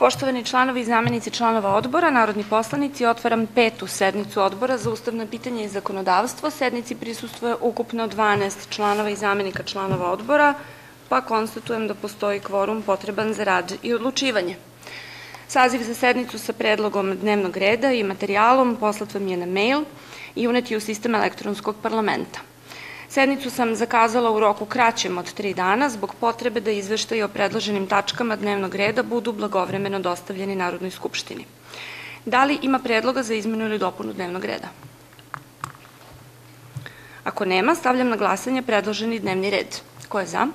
Poštovani članovi i zamenici članova odbora, narodni poslanici, otvaram 5. sednicu Odbora za ustavna pitanja i zakonodavstvo. Sednici prisustvuje ukupno 12 članova i zamenika članova odbora, pa konstatujem da postoji kvorum potreban za rad i odlučivanje. Saziv za sednicu sa predlogom dnevnog reda i materijalom poslat vam je na mail i unet je u sistem elektronskog parlamenta. Sednicu sam zakazala u roku kraćem od 3 dana zbog potrebe da izveštaji o predloženim tačkama dnevnog reda budu blagovremeno dostavljeni Narodnoj skupštini. Da li ima predloga za izmenu ili dopunu dnevnog reda? Ako nema, stavljam na glasanje predloženi dnevni red. Ko je za?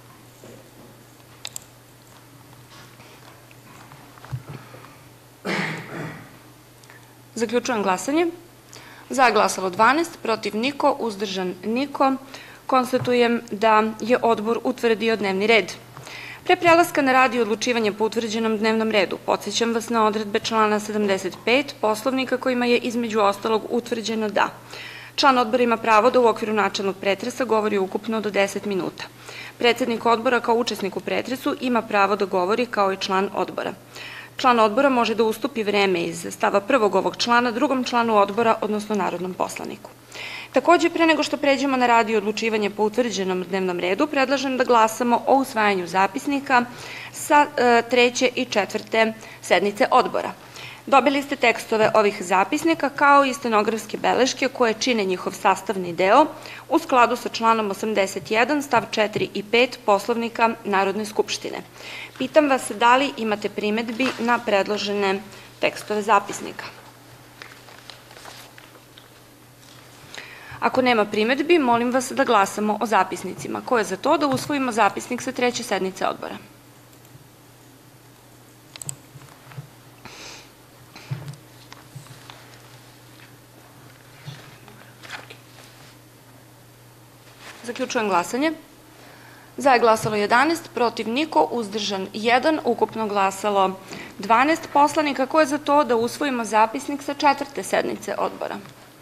Zaključujem glasanje. Za je glasalo 12, protiv niko, uzdržan niko. Konstatujem da je odbor utvrdio dnevni red. Pre prelaska na rad i odlučivanje po utvrđenom dnevnom redu, podsećam vas na odredbe člana 75 Poslovnika kojima je između ostalog utvrđeno da član odbora ima pravo da u okviru načelnog pretresa govori ukupno do 10 minuta. Predsednik odbora kao učesnik u pretresu ima pravo da govori kao i član odbora. Član odbora može da ustupi vreme iz stava 1. ovog člana drugom članu odbora, odnosno narodnom poslaniku. Takođe, pre nego što pređemo na rad i odlučivanje po utvrđenom dnevnom redu, predlažem da glasamo o usvajanju zapisnika sa 3. i 4. sednice odbora. Dobili ste tekstove ovih zapisnika kao i stenografske beleške koje čine njihov sastavni deo u skladu sa članom 81 stav 4 i 5 Poslovnika Narodne skupštine. Pitam vas da li imate primedbi na predložene tekstove zapisnika. Ako nema primedbi, molim vas da glasamo o zapisnicima. Ko je za to da usvojimo zapisnik sa 3. sednice odbora? Zaključujem glasanje. Za je glasalo 11, protiv niko, uzdržan 1, ukupno glasalo 12 poslanika. Ko je za to da usvojimo zapisnik sa 4. sednice odbora?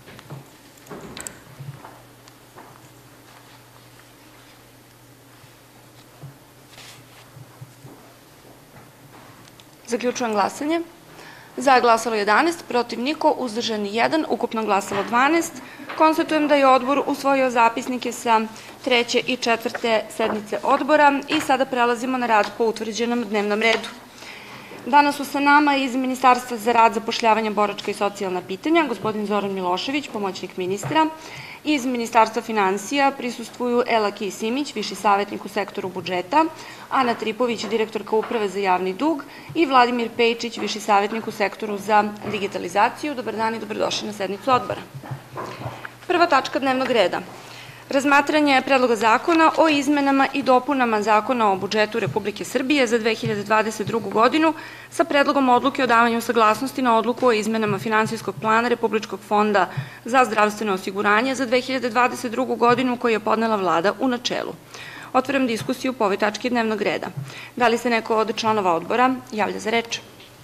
Zaključujem glasanje. Za je glasalo 11, protiv niko, uzdržan 1, ukupno glasalo 12. Konstatujem da je odbor usvojio zapisnike sa 3. i 4. sednice odbora i sada prelazimo na rad po utvrđenom dnevnom redu. Danas su sa nama iz Ministarstva za rad, zapošljavanje, boračka i socijalna pitanja gospodin Zoran Milošević, pomoćnik ministra. Iz Ministarstva finansija prisustvuju Elaki Simić, viši savetnik u sektoru budžeta, Ana Tripović, direktorka Uprave za javni dug i Vladimir Pejčić, viši savetnik u sektoru za digitalizaciju. Dobar dan i dobrodošli na sednicu odbora. Prva tačka dnevnog reda. Razmatranje Predloga zakona o izmenama i dopunama Zakona o budžetu Republike Srbije za 2022. godinu sa Predlogom odluke o davanju saglasnosti na odluku o izmenama finansijskog plana Republičkog fonda za zdravstveno osiguranje za 2022. godinu koju je podnela Vlada u načelu. Otvaram diskusiju po ovoj tački dnevnog reda. Da li se neko od članova odbora javlja za reč?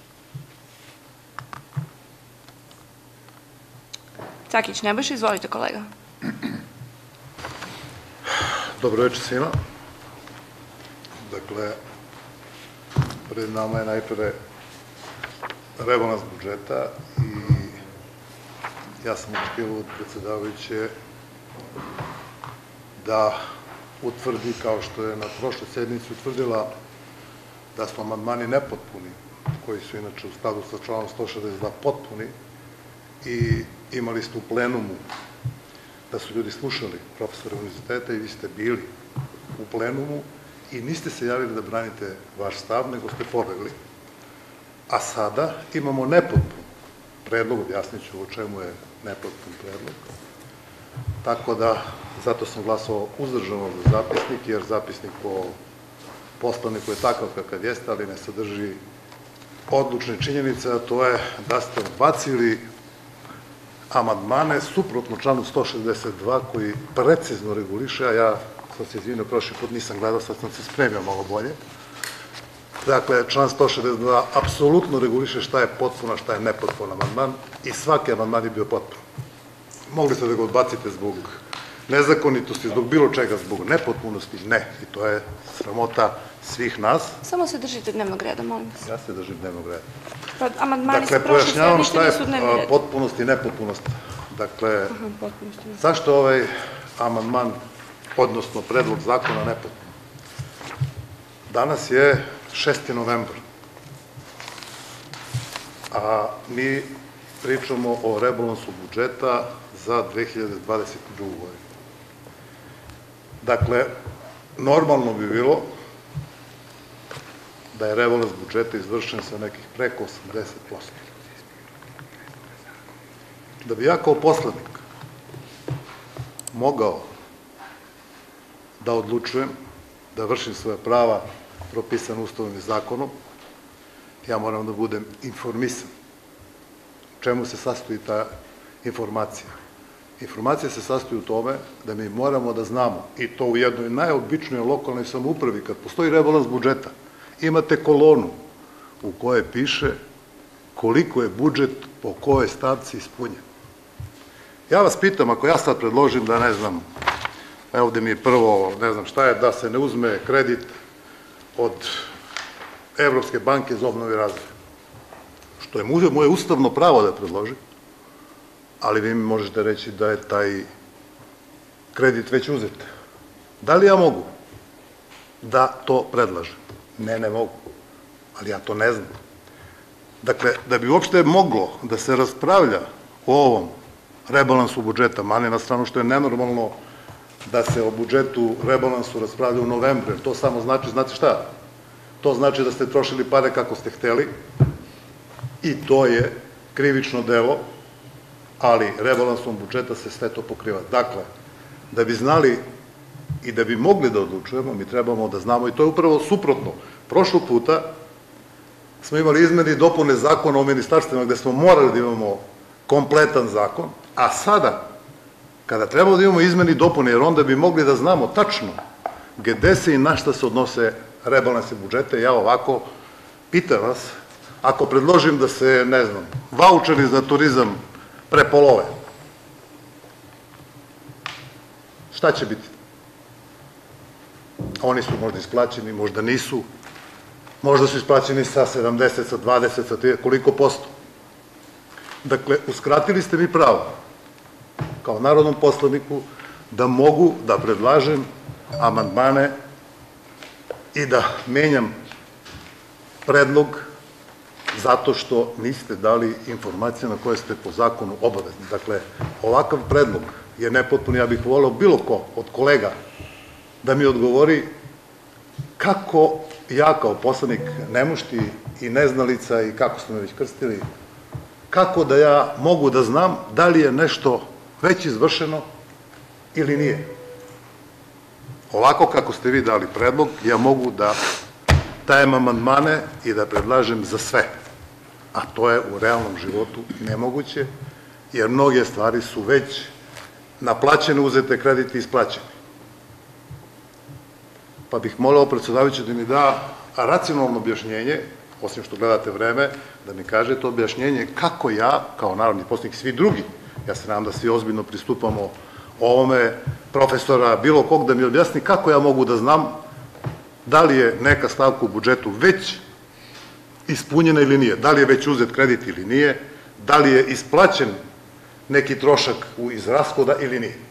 Cakić Nebojša, izvolite kolega. Dobro večer svima. Dakle, pred nama je najpre rebalans budžeta i ja sam očekivao od predsedavajuće da utvrdi, kao što je na prošloj sednici utvrdila, da su amandmani nepotpuni, koji su inače u skladu sa članom 162 potpuni, i imali ste u plenumu da su ljudi slušali profesore univerziteta i vi ste bili u plenumu i niste se javili da branite vaš stav, nego ste pobegli. A sada imamo nepotpun predlog, objasnit ću o čemu je nepotpun predlog. Tako da, zato sam glasao uzdržano za zapisnik, jer zapisnik po Poslovniku je takav kakav jeste, ali ne sadrži odlučne činjenice, a to je da ste odbacili amandmane suprotno članu 162 koji precizno reguliše, a ja sam se izvinio, prošli put nisam gledao, sad sam se spremio malo bolje. Dakle, član 162 apsolutno reguliše šta je potpuno, šta je nepotpuno amandman i svaki amandman je bio potpuno. Mogli ste da ga odbacite zbog nezakonitosti, zbog bilo čega, zbog nepotpunosti, ne. I to je sramota svih nas. Samo se držite dnevnog reda, molim vas. Ja se držim dnevnog reda. Pa, amandmani sa Dakle, prošle pojašnjavam sednice šta nisu je dnevni red. potpunost i nepotpunost. Dakle, Potpunosti. zašto ovaj amandman, odnosno predlog zakona nepotpun? Danas je 6. novembar, a mi pričamo o rebalansu budžeta za 2022. godinu. Dakle, normalno bi bilo da je rebalans budžeta izvršen sa nekih preko 80%. Da bi ja kao poslanik mogao da odlučujem, da vršim svoje prava propisane Ustavom i zakonom, ja moram da budem informisan. U čemu se sastoji ta informacija? Informacija se sastoji u tome da mi moramo da znamo, i to u jednoj najobičnoj lokalnoj samoupravi, kad postoji rebalans budžeta, imate kolonu u kojoj piše koliko je budžet po kojoj stavci ispunjen. Ja vas pitam, ako ja sad predložim da, ne znam, ovde mi je prvo, ne znam šta je, da se ne uzme kredit od Evropske banke za obnovu i razvoj, što je moje ustavno pravo da predložim, ali vi mi možete reći da je taj kredit već uzet. Da li ja mogu da to predlažem? Ne mogu, ali ja to ne znam. Dakle, da bi uopšte moglo da se raspravlja o ovom rebalansu budžeta, mane na stranu što je nenormalno da se o budžetu rebalansu raspravlja u novembru, jer to samo znači, znate šta? To znači da ste trošili pare kako ste hteli i to je krivično delo, ali rebalansom budžeta se sve to pokriva. Dakle, da bi znali i da bi mogli da odlučujemo, mi trebamo da znamo, i to je upravo suprotno. Prošlog puta smo imali izmene i dopune zakona o ministarstvima gde smo morali da imamo kompletan zakon, a sada, kada trebamo da imamo izmene i dopune, jer onda bi mogli da znamo tačno gde se i na šta se odnose rebalansi budžeta, ja ovako pitam vas, ako predložim da se, ne znam, vaučeri za turizam prepolove, šta će biti? Oni su možda isplaćeni, možda nisu, možda su isplaćeni sa 70, sa 20, sa 30, koliko posto? Dakle, uskratili ste mi pravo, kao narodnom poslaniku, da mogu da predlažem amandmane i da menjam predlog zato što niste dali informacije na koje ste po zakonu obavezni. Dakle, ovakav predlog je nepotpun, ja bih voleo bilo ko od kolega da mi odgovori kako ja kao poslanik nemušti i neznalica i kako smo me već krstili, kako da ja mogu da znam da li je nešto već izvršeno ili nije. Ovako kako ste vi dali predlog, ja mogu da dajem amandmane i da predlažem za sve, a to je u realnom životu nemoguće, jer mnoge stvari su već naplaćene, uzete krediti i isplaćene. Pa bih molio predsedavajući da mi da racionalno objašnjenje, osim što gledate vreme, da mi kažete objašnjenje kako ja, kao narodni poslanik i svi drugi, ja se nadam da svi ozbiljno pristupamo ovome, profesora, bilo kog, da mi objasni kako ja mogu da znam da li je neka stavka u budžetu već ispunjena ili nije, da li je već uzet kredit ili nije, da li je isplaćen neki trošak iz rashoda ili nije.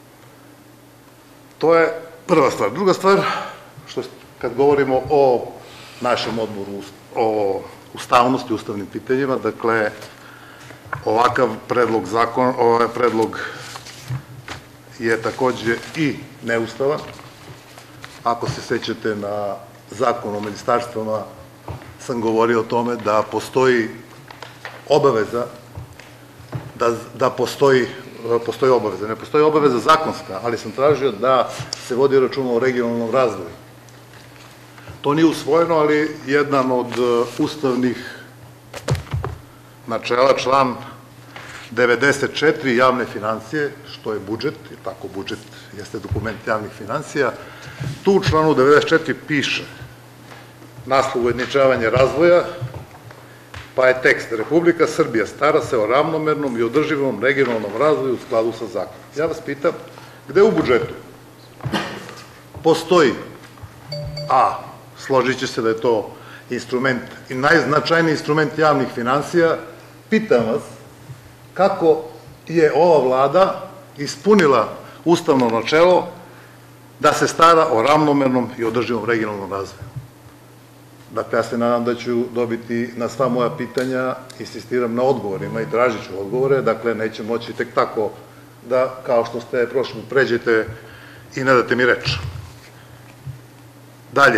To je prva stvar. Druga stvar, što kad govorimo o našem odboru o ustavnosti, ustavnim pitanjima, dakle, ovakav predlog zakona, ovaj predlog je takođe i neustavan. Ako se sećate na zakon o ministarstvama, sam govorio o tome da postoji obaveza, da postoji obaveza, ne postoji obaveza zakonska, ali sam tražio da se vodi računa o regionalnom razvoju. To nije usvojeno, ali jedan od ustavnih načela, član 94, javne financije, što je budžet, jer tako budžet jeste dokument javnih financija, tu u članu 94 piše naslov ujednačavanje razvoja, pa je tekst: Republika Srbija stara se o ravnomernom i održivom regionalnom razvoju u skladu sa zakonom. Ja vas pitam, gde u budžetu postoji, a složit će se da je to instrument i najznačajniji instrument javnih finansija, pitam vas kako je ova vlada ispunila ustavno načelo da se stara o ravnomernom i održivom regionalnom razvoju. Dakle, ja se nadam da ću dobiti na sva moja pitanja, insistiram na odgovorima i tražit ću odgovore, dakle, neće moći tek tako da, kao što ste prošli, pređete i ne date mi reč. Dalje,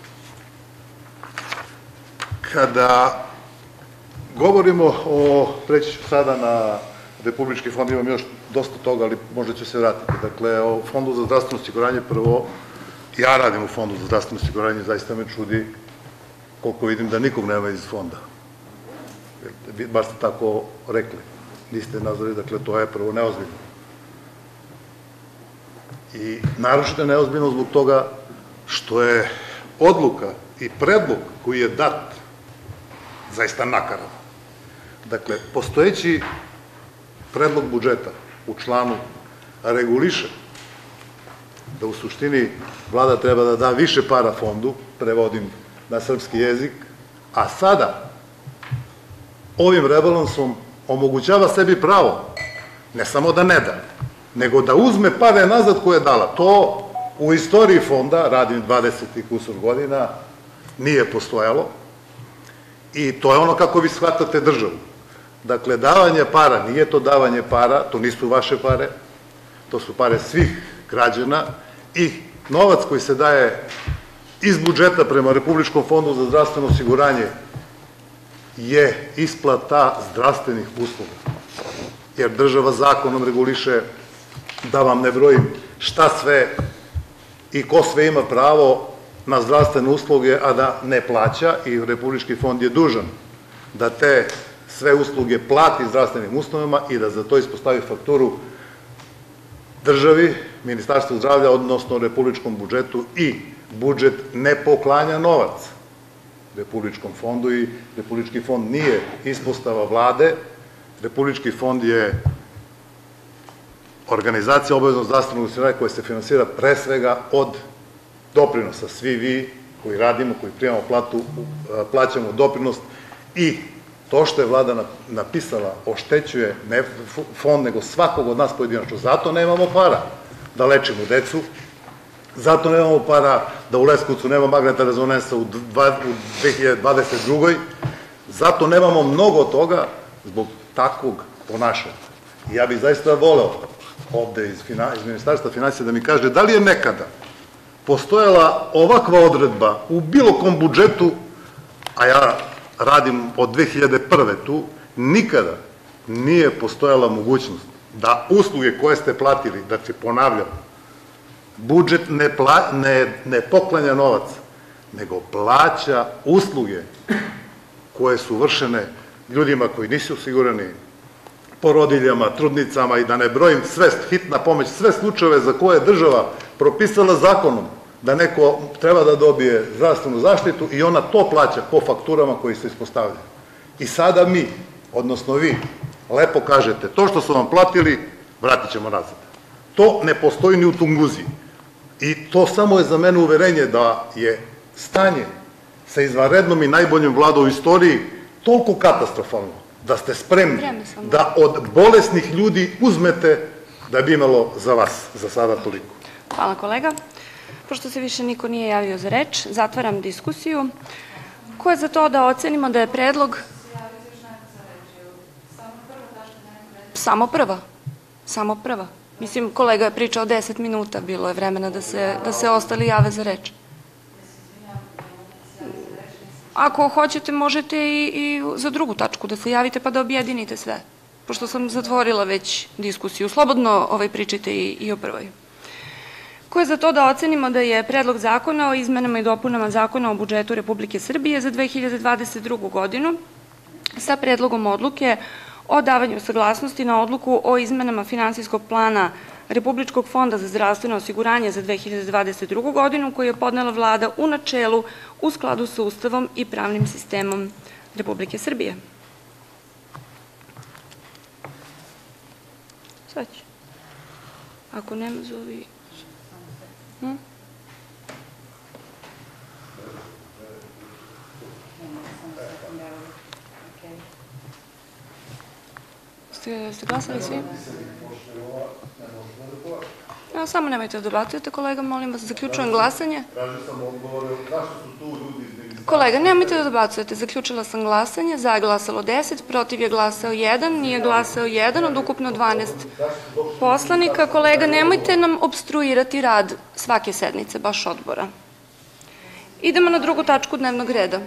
kada govorimo o, preći ću sada na Republički fond, imam još dosta toga, ali možda ću se vratiti. Dakle, o Fondu za zdravstveno osiguranje, prvo, ja radim u Fondu za zdravstveno osiguranje, zaista me čudi koliko vidim da nikog nema iz fonda. Baš ste tako rekli, niste nazvali, dakle, to je prvo neozbiljno. I naročito je neozbiljno zbog toga što je odluka i predlog koji je dat zaista nakaradan. Dakle, postojeći predlog budžeta u članu reguliše da u suštini vlada treba da da više para fondu, prevodim na srpski jezik, a sada ovim rebalansom omogućava sebi pravo, ne samo da ne da, nego da uzme pare nazad koje je dala. To u istoriji fonda, radim 20 i kusur godina, nije postojalo i to je ono kako vi shvatate državu. Dakle, davanje para, nije to davanje para, to nisu vaše pare, to su pare svih građana i novac koji se daje iz budžeta prema Republičkom fondu za zdravstveno osiguranje je isplata zdravstvenih usluga. Jer država zakonom reguliše, da vam ne brojim šta sve i ko sve ima pravo na zdravstvene usluge, a da ne plaća, i Republički fond je dužan da te sve usluge plati zdravstvenim ustanovama i da za to ispostavi fakturu državi, Ministarstvu zdravlja, odnosno Republičkom budžetu, i budžet ne poklanja novac Republičkom fondu i Republički fond nije ispostava vlade. Republički fond je organizacija obaveznog zdravstvenog osiguranja koja se finansira pre svega od doprinosa. Svi vi koji radimo, koji primamo platu, plaćamo doprinos i to što je vlada napisala oštećuje ne fond, nego svakog od nas pojedinačno. Zato nemamo para da lečimo decu, zato nemamo para da u Leskovcu nema magnetna rezonansa u 2022. Zato nemamo mnogo toga zbog takvog ponašanja. Ja bih zaista voleo ovde iz Ministarstva finansija da mi kaže da li je nekada postojala ovakva odredba u bilo kom budžetu, a ja radim od 2001. tu, nikada nije postojala mogućnost da usluge koje ste platili, da se ponavljam, budžet ne poklanja novac, nego plaća usluge koje su vršene ljudima koji nisu osigurani, porodiljama, trudnicama i da ne brojim sve, hitna pomoć, sve slučajeve za koje je država propisala zakonom da neko treba da dobije zdravstvenu zaštitu i ona to plaća po fakturama koji se ispostavljaju. I sada mi, odnosno vi, lepo kažete, to što su vam platili, vratit ćemo nazad. To ne postoji ni u Tunguziji. I to samo je za mene uverenje da je stanje sa izvanrednom i najboljom vladom u istoriji toliko katastrofalno da ste spremni da od bolesnih ljudi uzmete da bi imalo za vas za sada toliko. Hvala, kolega. Pošto se više niko nije javio za reč, zatvaram diskusiju. Ko je za to da ocenimo da je predlog... Samo prva. Samo prva. Mislim, kolega je pričao 10 minuta, bilo je vremena da se ostali jave za reč. Ako hoćete, možete i za drugu tačku da se javite pa da objedinite sve, pošto sam zatvorila već diskusiju. Slobodno pričajte i o prvoj. Ko je za to da ocenimo da je Predlog zakona o izmenama i dopunama Zakona o budžetu Republike Srbije za 2022. godinu sa Predlogom odluke o davanju saglasnosti na odluku o izmenama finansijskog plana Republičkog fonda za zdravstveno osiguranje za 2022. godinu, koju je podnela vlada u načelu u skladu sa Ustavom i pravnim sistemom Republike Srbije. Sve ću. Ako nema, zovi... Ste glasali svi? Samo nemojte da dobacujete, kolega, molim vas, zaključujem glasanje. Kolega, nemojte da dobacujete, zaključila sam glasanje, za je glasalo 10, protiv je glasao 1, nije glasao 1, od ukupno 12 poslanika. Kolega, nemojte nam obstruirati rad svake sednice, baš odbora. Idemo na drugu tačku dnevnog reda.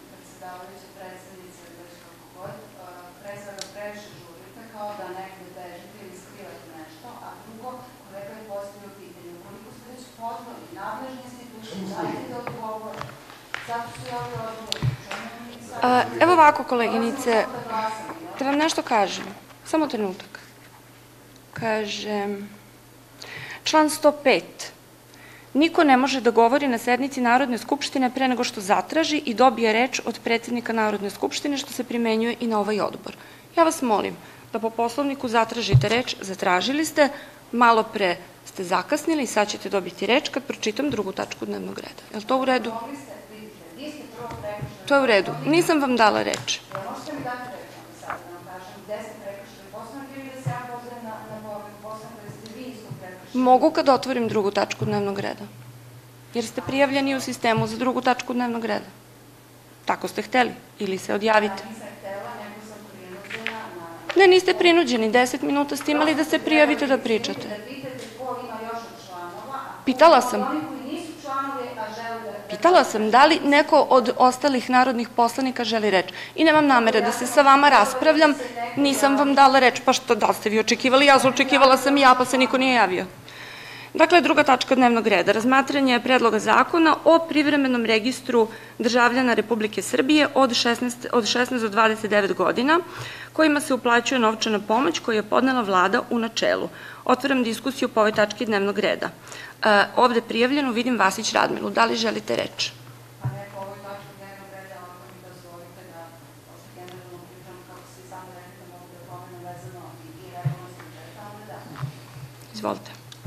Evo ovako, koleginice, da vam nešto kažem. Samo trenutak. Kažem, član 105. Niko ne može da govori na sednici Narodne skupštine pre nego što zatraži i dobije reč od predsjednika Narodne skupštine, što se primenjuje i na ovaj odbor. Ja vas molim da po Poslovniku zatražite reč, zatražili ste, malo pre ste zakasnili i sad ćete dobiti reč kad pročitam drugu tačku dnevnog reda. Je li to u redu? To je u redu. Nisam vam dala reč. Možete mi dati reč sad, da vam kažem, gde ste prekršili Poslovnik ili da se ja pozivam na povredu Poslovnika, da ste vi isto prekršili? Mogu kad otvorim drugu tačku dnevnog reda. Jer ste prijavljeni u sistemu za drugu tačku dnevnog reda. Tako ste hteli. Ili se odjavite. Ja nisam htela, nego sam prinuđena na... Ne, niste prinuđeni. 10 minuta ste imali da se prijavite da pričate. Da pitate ko ima još od članova, Pitala sam. oni koji nisu članovi, a žele da... Pitala sam da li neko od ostalih narodnih poslanika želi reč. I nemam namere da se sa vama raspravljam, nisam vam dala reč. Pa što, da li ste vi očekivali? Ja očekivala sam i ja, pa se niko nije javio. Dakle, druga tačka dnevnog reda. Razmatranje predloga zakona o privremenom registru državljana Republike Srbije od 16 do 29 godina, kojima se uplaćuje novčana pomoć koju je podnela vlada u načelu. Otvaram diskusiju po ovoj tački dnevnog reda. Ovde prijavljeno vidim Vasić Radmilu. Da li želite reč? Pa neko ovoj tački dnevnog reda, ako mi dozvolite da pošto generalno pričam, kako svi sami rekli, mogu da pomenu vezano i rebalans budžeta, onda da. Izvolite.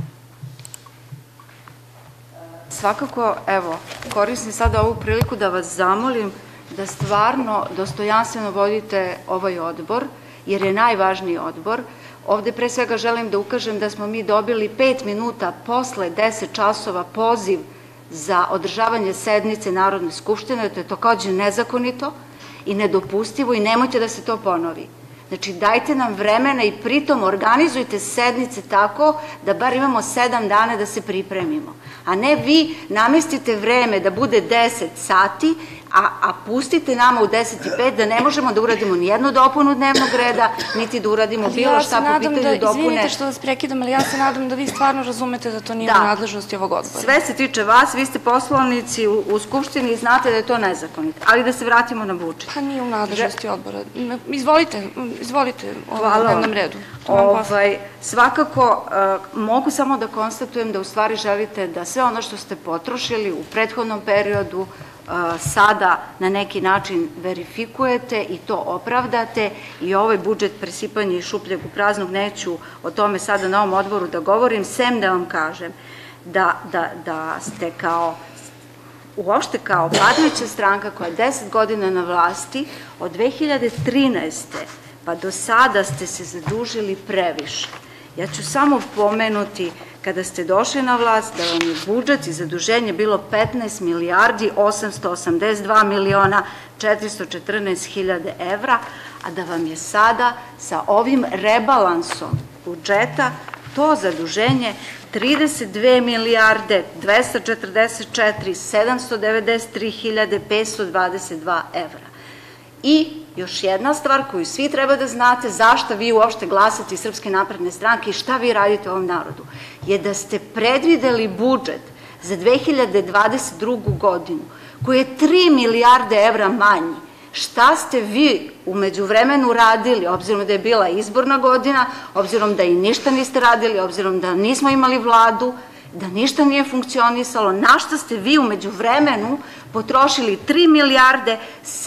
Svakako, evo, koristim sada ovu priliku da vas zamolim da stvarno dostojanstveno vodite ovaj odbor, jer je najvažniji odbor. Ovde pre svega želim da ukažem da smo mi dobili 5 minuta posle 10 časova poziv za održavanje sednice Narodne skupštine, to je takođe nezakonito i nedopustivo i nemojte da se to ponovi. Znači, dajte nam vremena i pritom organizujte sednice tako da bar imamo 7 dana da se pripremimo. A ne vi namestite vreme da bude 10 sati, a pustite nama u 10:05 da ne možemo da uradimo ni jednu dopunu dnevnog reda, niti da uradimo bilo šta po pitanju dopune. Izvinite što vas prekidam, ali ja se nadam da vi stvarno razumete da to nije u nadležnosti ovog odbora. Sve se tiče vas, vi ste poslovnici u Skupštini i znate da je to nezakonito. Ali da se vratimo na budžet. Pa nije u nadležnosti odbora. Izvolite u dnevnom redu. Svakako, mogu samo da konstatujem da u stvari želite da sve ono što ste potrošili u prethodnom periodu sada na neki način verifikujete i to opravdate i ovaj budžet presipanje iz šupljeg u praznog, neću o tome sada na ovom odboru da govorim, sem da vam kažem da ste uopšte kao vladajuća stranka koja je 10 godina na vlasti, od 2013. pa do sada ste se zadužili previše. Ja ću samo pomenuti kada ste došli na vlast da vam je budžet i zaduženje bilo 15 milijardi 882 miliona 414 hiljade evra, a da vam je sada sa ovim rebalansom budžeta to zaduženje 32 milijarde 244 793 hiljade 522 evra. I još jedna stvar koju svi treba da znate, zašto vi uopšte glasate iz Srpske napredne stranke i šta vi radite ovom narodu, je da ste predvideli budžet za 2022. godinu koji je 3 milijarde evra manji. Šta ste vi u međuvremenu radili, obzirom da je bila izborna godina, obzirom da i ništa niste radili, obzirom da nismo imali vladu, da ništa nije funkcionisalo, na šta ste vi u međuvremenu potrošili 3 milijarde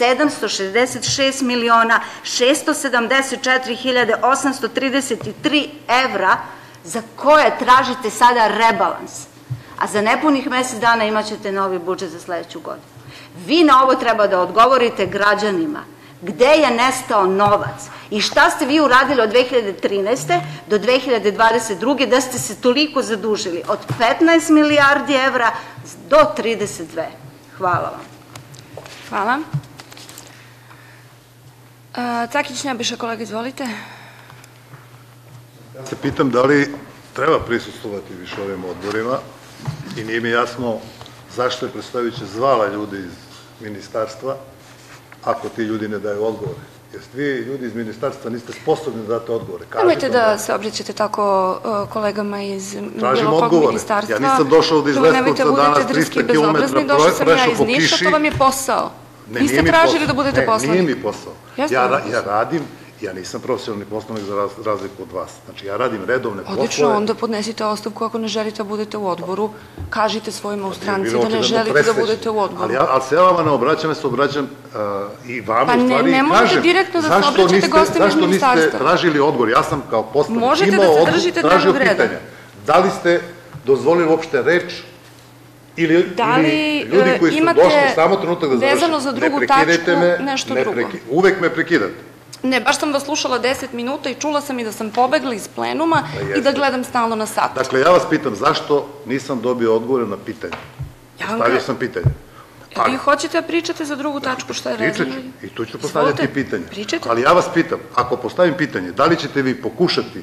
766 miliona 674 hiljade 833 evra za koje tražite sada rebalans, a za nepunih mesec dana imat ćete novi budžet za sledeću godinu. Vi na ovo treba da odgovorite građanima. Gde je nestao novac i šta ste vi uradili od 2013. do 2022. da ste se toliko zadužili, od 15 milijardi evra do 32. Hvala vam. Hvala. Cakić Nebojša, kolega, izvolite. Ja se pitam da li treba prisustvovati više ovim odborima i nije mi jasno zašto je predstavljajuća zvala ljudi iz ministarstva ako ti ljudi ne daju odgovore. Jer vi ljudi iz ministarstva niste sposobni da date odgovore. Nemojte da se obraćate tako kolegama iz Tražim bilo kog odgovore. ministarstva. Ja nisam došao da iz Leskovca danas 300 km došla sam ja prešao iz po Niša, kiši. to vam je posao. Ne, Vi ste tražili da budete poslanik. Nije mi posao. Ja radim, ja nisam profesionalni poslanik za razliku od vas. Znači, ja radim redovne poslove. Odlično, onda podnesite ostavku ako ne želite da budete u odboru. Kažite svojima u stranci da ne želite da budete u odboru. Ali se ja vama ne obraćam, ja se obraćam i vama u stvari kažem. Pa ne možete direktno da se obraćate gostima iz ministarstva. Zašto niste tražili odgovor? Ja sam kao poslanik imao Možete da se držite dnevnog reda. Da li ste dozvolili uopšte reč ili ljudi koji su došli samo trenutak da završim. Vezano za drugu tačku, nešto drugo. Uvek me prekidate. Ne, baš sam vas slušala 10 minuta i čula sam i da sam pobegla iz plenuma i da gledam stalno na sat. Dakle, ja vas pitam zašto nisam dobio odgovore na pitanje. Stavio sam pitanje. Vi hoćete da pričate za drugu tačku, šta je rezervno? I tu ću postavljati pitanje. Pričajte. Ali ja vas pitam, ako postavim pitanje, da li ćete vi pokušati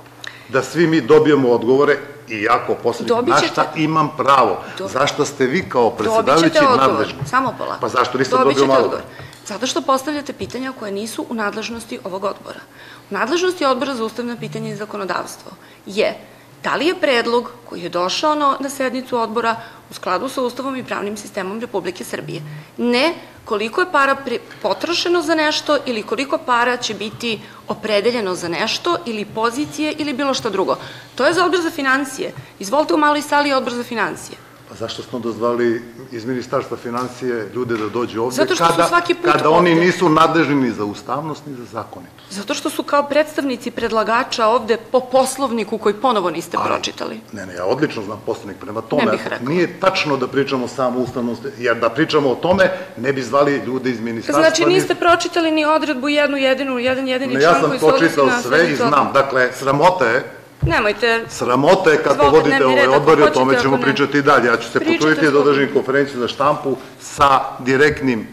da svi mi dobijemo odgovore i ako poslanik, na šta imam pravo? Zašto ste vi kao predsedavajući nadležni? Samo polako. Pa zašto nisam dobio malo? Zato što postavljate pitanja koje nisu u nadležnosti ovog odbora. U nadležnosti odbora za ustavna pitanja i zakonodavstvo je da li je predlog koji je došao na sednicu odbora u skladu sa Ustavom i pravnim sistemom Republike Srbije. Ne koliko je para potrošeno za nešto ili koliko para će biti opredeljeno za nešto ili pozicije ili bilo šta drugo. To je za odbor za financije. Izvolite, u maloj sali je odbor za financije. Pa zašto smo dozvali iz Ministarstva financije ljude da dođu ovde Zato što su svaki put kada oni nisu nadležni ni za ustavnost ni za zakonitost? Zato što su kao predstavnici predlagača ovde po poslovniku koji ponovo niste pročitali. Ne, ja odlično znam poslovnik, prema tome. Nije tačno da pričamo samo o ustavnosti, jer da pričamo o tome ne bi zvali ljude iz ministarstva. Znači niste pročitali ni odredbu jedan jedini član koji se odnosi na... Ja sam pročitao sve i znam. Dakle, sramota je. Nemojte. Sramota je kako vodite ovaj odbor i o tome ćemo pričati i dalje. Ja ću se potruditi da održim konferenciju za štampu sa direktnim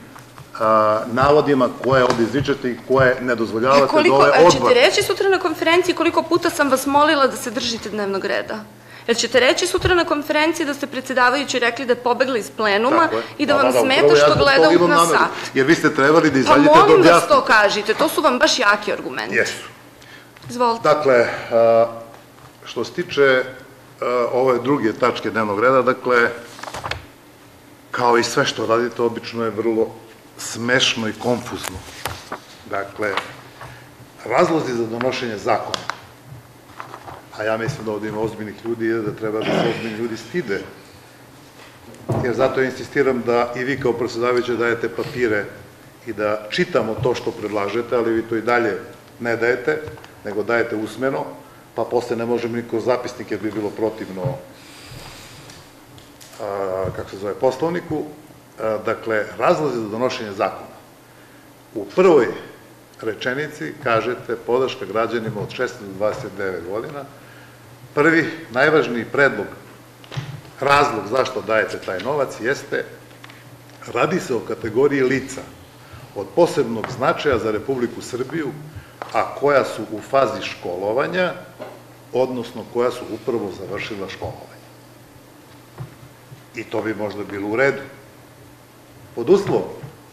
navodima koje ovdje izričete i koje ne dozvoljavate do ove odbor. Ćete reći sutra na konferenciji koliko puta sam vas molila da se držite dnevnog reda? Jer ćete reći sutra na konferenciji da ste predsedavajući rekli da je pobegla iz plenuma i da vam smeta što gleda na sat? Jer vi ste trebali da izađete do objasniti. Pa molim vas to kažite, to su vam baš jaki argumenti. Jesu. Izvolite. Dakle, što se tiče ove druge tačke dnevnog reda, dakle, kao i sve što radite, obično je vrlo smešno i konfuzno. Dakle, razlozi za donošenje zakona, a ja mislim da ovdje ima ozbiljnih ljudi, je da treba da se ozbiljni ljudi stide, jer zato insistiram da i vi kao predsedavajući dajete papire i da čitamo to što predlažete, ali vi to i dalje ne dajete, nego dajete usmeno, pa posle ne možemo ni kroz zapisnik jer bi bilo protivno kako se zove poslovniku. Dakle, razlozi za donošenje zakona. U prvoj rečenici kažete podrška građanima od 16 do 29 godina. Prvi, najvažniji predlog, razlog zašto dajete taj novac jeste radi se o kategoriji lica od posebnog značaja za Republiku Srbiju, a koja su u fazi školovanja, odnosno koja su upravo završila školovanje. I to bi možda bilo u redu. Pod uslovom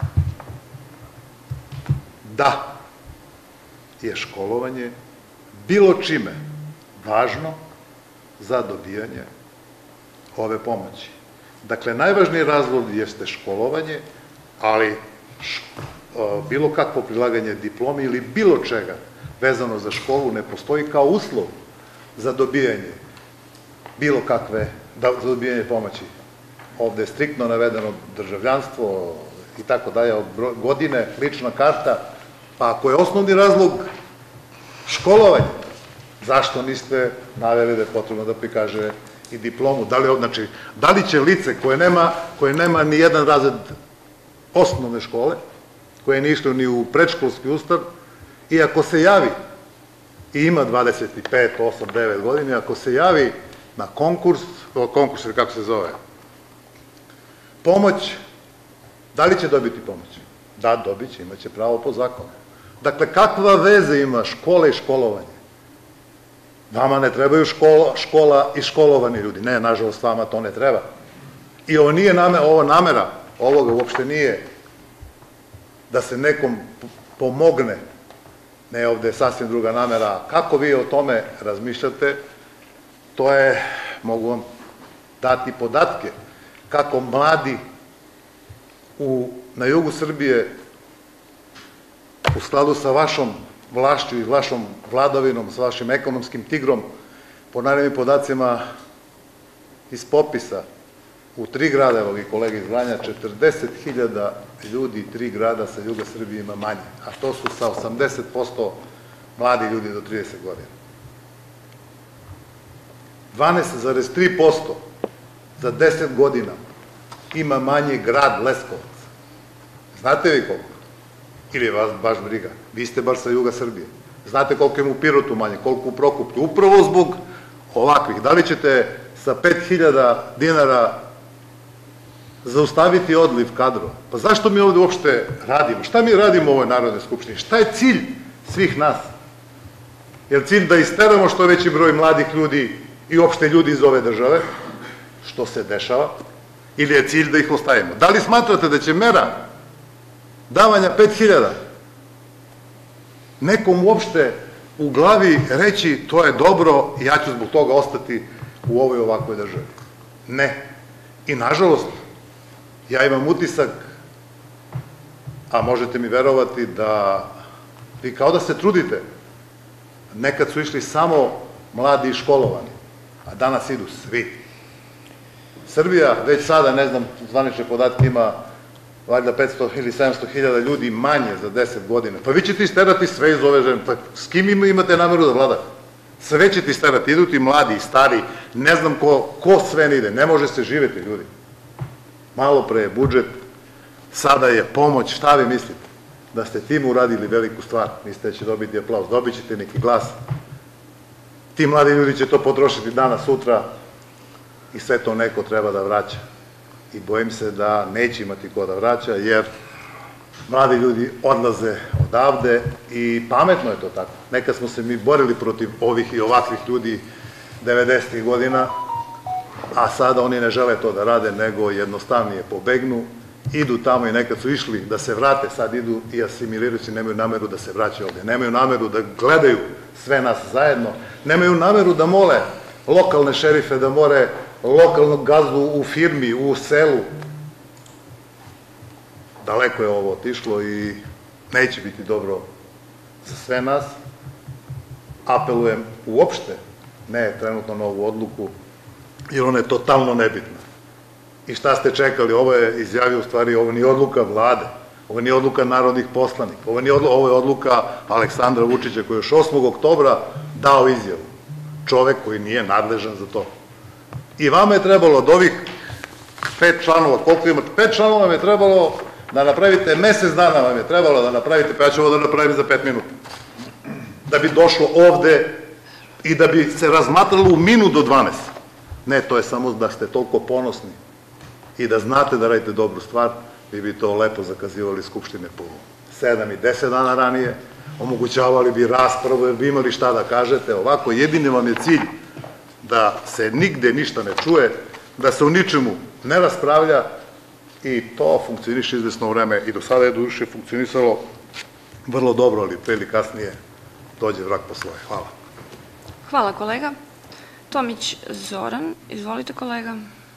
da je školovanje bilo čime važno za dobijanje ove pomoći. Dakle, najvažniji razlog jeste školovanje, ali bilo kakvo prilaganje diplomi ili bilo čega vezano za školu ne postoji kao uslov za dobijanje bilo kakve, za dobijanje pomoći. Ovde je striktno navedeno državljanstvo i tako dalje, godine, lična karta, pa ako je osnovni razlog školovanje, Zašto niste naveli da je potrebno da prikaže i diplomu? Da li će lice koje nema ni jedan razred osnovne škole, koje nije išlo ni u predškolski ustav, i ako se javi, i ima 25, 8, 9 godina, ako se javi na konkurs ili kako se zove, pomoć, da li će dobiti pomoć? Da, dobit će, imaće pravo po zakonu. Dakle, kakva veze ima škola i školovanje? Vama ne trebaju škola i školovani ljudi. Ne, nažalost, vama to ne treba. I ovo namera, ovoga uopšte nije da se nekom pomogne. Ne, ovde je sasvim druga namera. Kako vi o tome razmišljate, to je, mogu vam dati podatke, kako mladi na jugu Srbije, u skladu sa vašom vlašću i vašom vladavinom, sa vašim ekonomskim tigrom, po najnovijim podacima iz popisa, u 3 grada, evo vi kolege iz Vranja, 40.000 ljudi, 3 grada sa juga Srbije ima manje, a to su sa 80% mladi ljudi do 30 godina. 12,3% za 10 godina ima manje grad Leskovac. Znate vi koliko? Ili je vas baš briga? Vi ste baš sa juga Srbije. Znate koliko ima u Pirotu manje, koliko u Prokuplju? Upravo zbog ovakvih. Da li ćete sa 5.000 dinara zaustaviti odliv kadrova? Pa zašto mi ovde uopšte radimo? Šta mi radimo u ovoj Narodnoj skupštini? Šta je cilj svih nas? Je li cilj da isteramo što veći broj mladih ljudi i uopšte ljudi iz ove države, što se dešava, ili je cilj da ih ostavimo? Da li smatrate da će mera davanja 5.000 nekom uopšte u glavi reći to je dobro i ja ću zbog toga ostati u ovoj ovakvoj državi? Ne. I nažalost, ja imam utisak, a možete mi verovati da vi kao da se trudite. Nekad su išli samo mladi i školovani, a danas idu svi. Srbija već sada, ne znam, zvanične podatke ima valjda 500 ili 700.000 ljudi manje za 10 godina. Pa vi ćete isterati sve iz ove zemlje. Pa s kim imate nameru da vladate? Sve ćete isterati, idu ti mladi i stari, ne znam ko sve ne ide, ne može se živeti, ljudi. Malo pre je budžet, sada je pomoć, šta vi mislite? Da ste tim uradili veliku stvar, mislite da će dobiti aplauz, dobit ćete neki glas. Ti mladi ljudi će to potrošiti danas, sutra i sve to neko treba da vraća. I bojim se da neće imati ko da vraća, jer mladi ljudi odlaze odavde i pametno je to tako. Nekad smo se mi borili protiv ovih i ovakvih ljudi 90. godina, a sada oni ne žele to da rade, nego jednostavnije pobegnu, idu tamo i nekad su išli da se vrate, sad idu i asimiliraju se, nemaju nameru da se vraćaju ovde, nemaju nameru da gledaju sve nas zajedno, nemaju nameru da mole lokalne šerife, da more lokalnog gazdu u firmi, u selu. Daleko je ovo otišlo i neće biti dobro za sve nas. Apelujem uopšte, ne trenutno na ovu odluku, jer ona je totalno nebitna. I šta ste čekali? Ovo je izjavio, u stvari, ovo nije odluka vlade, ovo nije odluka narodnih poslanika, ovo je odluka Aleksandra Vučića, koji je još 8. oktobra dao izjavu. Čovek koji nije nadležan za to. I vama je trebalo od ovih 5 članova, koliko imate? 5 članova vam je trebalo da napravite, mesec dana vam je trebalo da napravite, pa ja ću ovo da napravim za 5 minuta. Da bi došlo ovde i da bi se razmatralo u minut do 12. Ne, to je samo da ste toliko ponosni i da znate da radite dobru stvar, vi bi to lepo zakazivali Skupštine po 7 i 10 dana ranije, omogućavali bi raspravu, jer bi imali šta da kažete. Ovako, jedini vam je cilj da se nigde ništa ne čuje, da se u ničemu ne raspravlja i to funkcioniše izvesno vreme i do sada je duše funkcionisalo vrlo dobro, ali pre ili kasnije dođe vrag po svoje. Hvala. Hvala, kolega. Tomić Zoran, izvolite, kolega.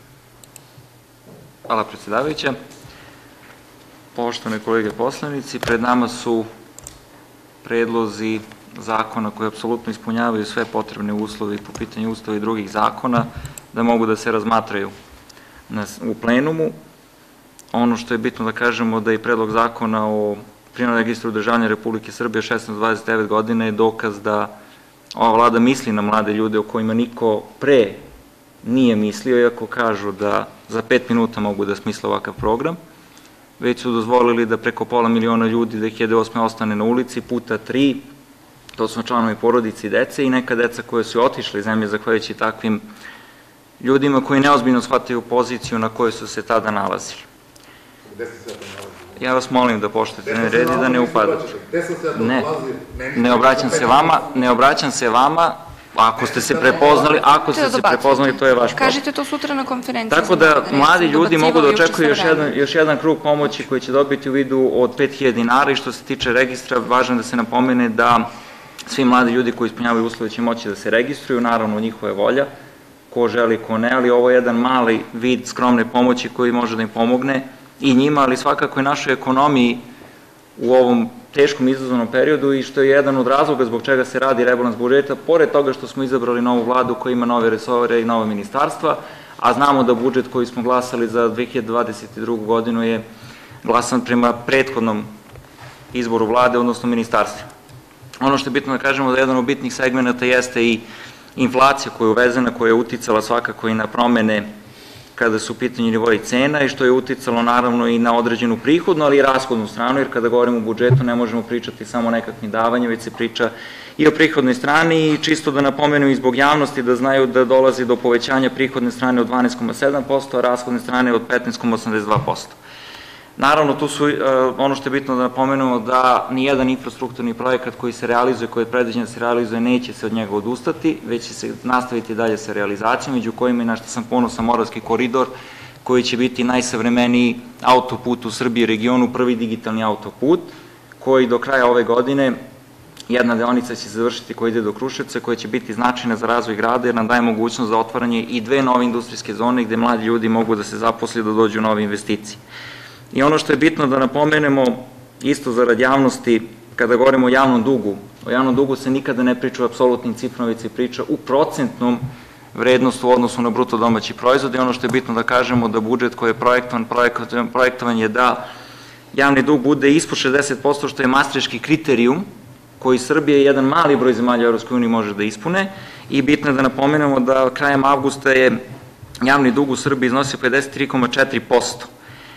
Hvala, predsedavajuća. Poštovane kolege poslanici, pred nama su predlozi zakona koji apsolutno ispunjavaju sve potrebne uslove po pitanju ustava i drugih zakona da mogu da se razmatraju u plenumu. Ono što je bitno da kažemo da i predlog zakona o privremenom registru državljana Republike Srbije 16-29 godina je dokaz da ova vlada misli na mlade ljude o kojima niko pre nije mislio, iako kažu da za 5 minuta mogu da smisle ovakav program, već su dozvolili da preko pola miliona ljudi 2008. ostane na ulici, puta 3, to su članovi porodice i dece i neka deca koje su otišli iz zemlje zahvaljujući takvim ljudima koji neozbiljno shvataju poziciju na kojoj su se tada nalazili. Gde se sve to nalazi? Ja vas molim da poštujete red i da ne upadate. Gde se sve to nalazi? Ne obraćam se vama, ako ste se prepoznali, to je vaš problem. Kažite to sutra na konferenciji. Tako da mladi ljudi mogu da očekuju još jedan krug pomoći koji će dobiti u vidu od 5.000 dinara i što se tiče registra, važno je da se napomene da svi mladi ljudi koji ispunjavaju uslove će moći da se registruju, naravno njihove volja, ko želi, ko ne, ali ovo je jedan mali vid skromne pomoći koji može da im pomogne i njima, ali svakako i našoj ekonomiji u ovom teškom izazovnom periodu i što je jedan od razloga zbog čega se radi rebalans budžeta, pored toga što smo izabrali novu vladu koja ima nove resore i nova ministarstva, a znamo da budžet koji smo glasali za 2022. godinu je glasan prema prethodnom izboru vlade, odnosno ministarstva. Ono što je bitno da kažemo da jedan od bitnih segmenta jeste i inflacija koja je uvezena, koja je uticala svakako i na promene kada su u pitanju nivoi cena i što je uticalo naravno i na određenu prihodnu, ali i rashodnu stranu, jer kada govorimo o budžetu ne možemo pričati samo o nekakvim davanjima, već se priča i o prihodnoj strani i čisto da napomenem i zbog javnosti da znaju da dolazi do povećanja prihodne strane od 12,7%, a rashodne strane od 15,82%. Naravno, tu su, ono što je bitno da napomenemo da nijedan infrastrukturni projekat koji se realizuje, koji je predviđen da se realizuje, neće se od njega odustati, već će se nastaviti dalje sa realizacijom, među kojima je, na što sam ponosan, Moravski koridor, koji će biti najsavremeniji autoput u Srbiji i regionu, prvi digitalni autoput, koji do kraja ove godine, jedna deonica će se završiti koja ide do Kruševca, koja će biti značajna za razvoj grada, jer nam daje mogućnost za otvaranje i 2 nove industrijske zone gde mladi ljudi mogu da se zaposle da dođu nove investicije. I ono što je bitno da napomenemo, isto zarad javnosti, kada govorimo o javnom dugu se nikada ne priča u apsolutnim ciframa, već se priča u procentnom vrednosti u odnosu na bruto domaći proizvod i ono što je bitno da kažemo da budžet koji je projektovan je da javni dug bude ispod 60%, što je mastriški kriterijum koji Srbija i jedan mali broj zemalja u EU može da ispune i bitno je da napomenemo da krajem avgusta je javni dug u Srbiji iznosio 53,4%.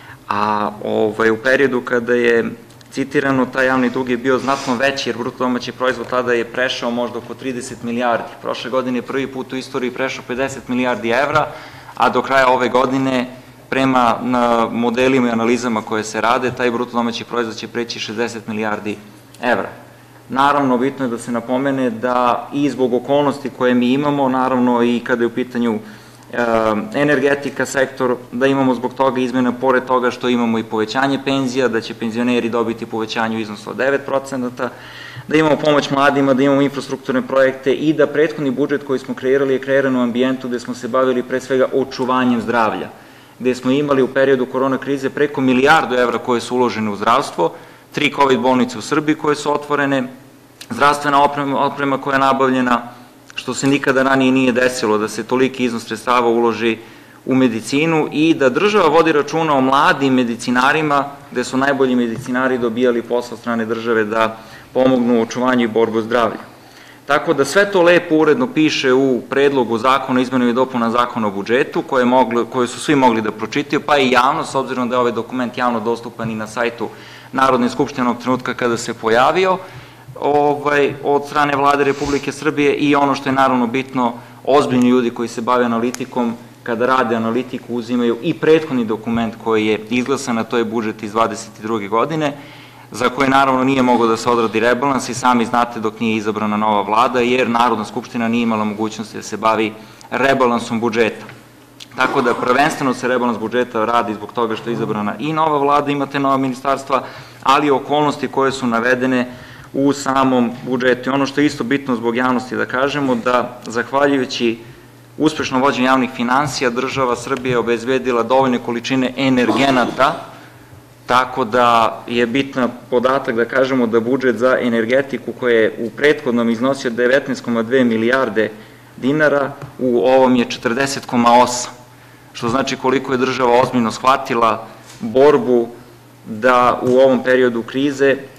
A u periodu kada je citirano, taj javni dug je bio znatno veći, jer bruto domaći proizvod tada je prešao možda oko 30 milijardi. Prošle godine je prvi put u istoriji prešao 50 milijardi evra, a do kraja ove godine, prema modelima i analizama koje se rade, taj bruto domaći proizvod će preći 60 milijardi evra. Naravno, bitno je da se napomene da i zbog okolnosti koje mi imamo, naravno i kada je u pitanju energetika, sektor, da imamo zbog toga izmjena, pored toga što imamo i povećanje penzija, da će penzioneri dobiti povećanje u iznosu od 9%, da imamo pomoć mladima, da imamo infrastrukturne projekte i da prethodni budžet koji smo kreirali je kreiran u ambijentu gde smo se bavili pre svega očuvanjem zdravlja, gde smo imali u periodu korona krize preko milijardu evra koje su uložene u zdravstvo, 3 COVID bolnice u Srbiji koje su otvorene, zdravstvena oprema koja je nabavljena, što se nikada ranije nije desilo, da se toliki iznos sredstava uloži u medicinu i da država vodi računa o mladim medicinarima, gde su najbolji medicinari dobijali posao od strane države da pomognu u očuvanju i borbu zdravlja. Tako da sve to lepo uredno piše u predlogu zakona o izmenama i dopunama Zakona o budžetu, koje su svi mogli da pročitaju, pa i javnost, s obzirom da je ovaj dokument javno dostupan i na sajtu Narodne skupštine onog trenutka kada se pojavio, od strane Vlade Republike Srbije i ono što je naravno bitno, ozbiljni ljudi koji se bave analitikom, kada rade analitiku uzimaju i prethodni dokument koji je izglasan, a to je budžet iz 2022. godine, za koje naravno nije mogao da se odradi rebalans i sami znate dok nije izabrana nova vlada, jer Narodna skupština nije imala mogućnosti da se bavi rebalansom budžeta. Tako da prvenstveno se rebalans budžeta radi zbog toga što je izabrana i nova vlada, imate nova ministarstva, ali i okolnosti koje su navedene u samom budžetu. I ono što je isto bitno zbog javnosti da kažemo, da zahvaljujući uspešnom vođenju javnih finansija, država Srbije je obezbedila dovoljne količine energenata, tako da je bitan podatak da kažemo da budžet za energetiku koji je u prethodnom iznosio 19,2 milijarde dinara, u ovom je 40,8, što znači koliko je država ozbiljno shvatila borbu da u ovom periodu krize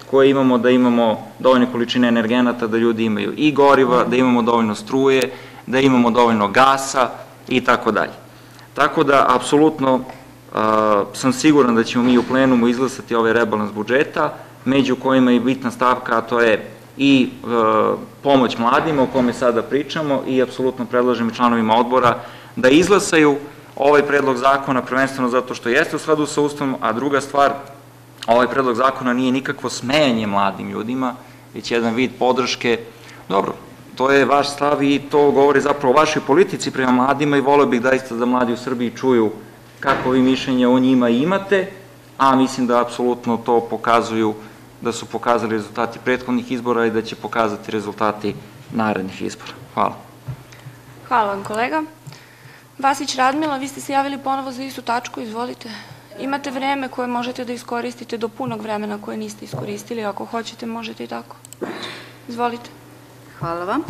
koje imamo, da imamo dovoljne količine energenata, da ljudi imaju i goriva, da imamo dovoljno struje, da imamo dovoljno gasa i tako dalje. Tako da, apsolutno sam siguran da ćemo mi u plenumu izglasati ovaj rebalans budžeta, među kojima je bitna stavka, a to je i pomoć mladima o kome sada pričamo i apsolutno predlažem i članovima odbora da izglasaju ovaj predlog zakona, prvenstveno zato što jeste u skladu sa Ustavom, a druga stvar, ovaj predlog zakona nije nikakvo smejanje mladim ljudima, već jedan vid podrške. Dobro, to je vaš stav i to govori zapravo o vašoj politici prema mladima i voleo bih zaista da mladi u Srbiji čuju kako vi mišljenje o njima imate, a mislim da apsolutno to pokazuju, da su pokazali rezultati prethodnih izbora i da će pokazati rezultati narednih izbora. Hvala. Hvala vam, kolega. Vasić Radmila, vi ste se javili ponovo za istu tačku, izvolite. Imate vreme koje možete da iskoristite do punog vremena koje niste iskoristili, ako hoćete možete i tako. Izvolite. Hvala vam.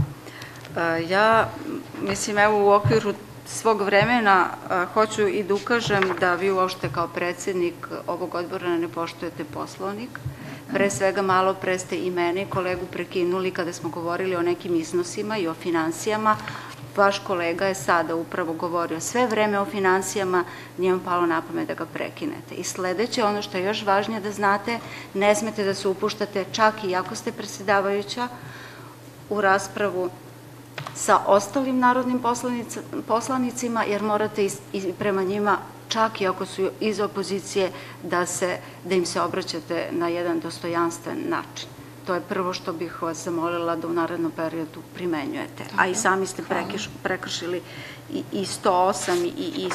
Ja, mislim, evo u okviru svog vremena hoću i da ukažem da vi uopšte kao predsjednik ovog odbora ne poštujete Poslovnik. Pre svega malo pre ste i mene i kolegu prekinuli kada smo govorili o nekim iznosima i o finansijama. Vaš kolega je sada upravo govorio sve vreme o finansijama, nije vam palo na pamet da ga prekinete. I sledeće, ono što je još važnije da znate, ne smete da se upuštate, čak i ako ste predsjedavajuća, u raspravu sa ostalim narodnim poslanicima, jer morate i prema njima, čak i ako su iz opozicije, da im se obraćate na jedan dostojanstven način. To je prvo što bih vas zamolila da u narednom periodu primenjujete. A i sami ste prekršili i 108 i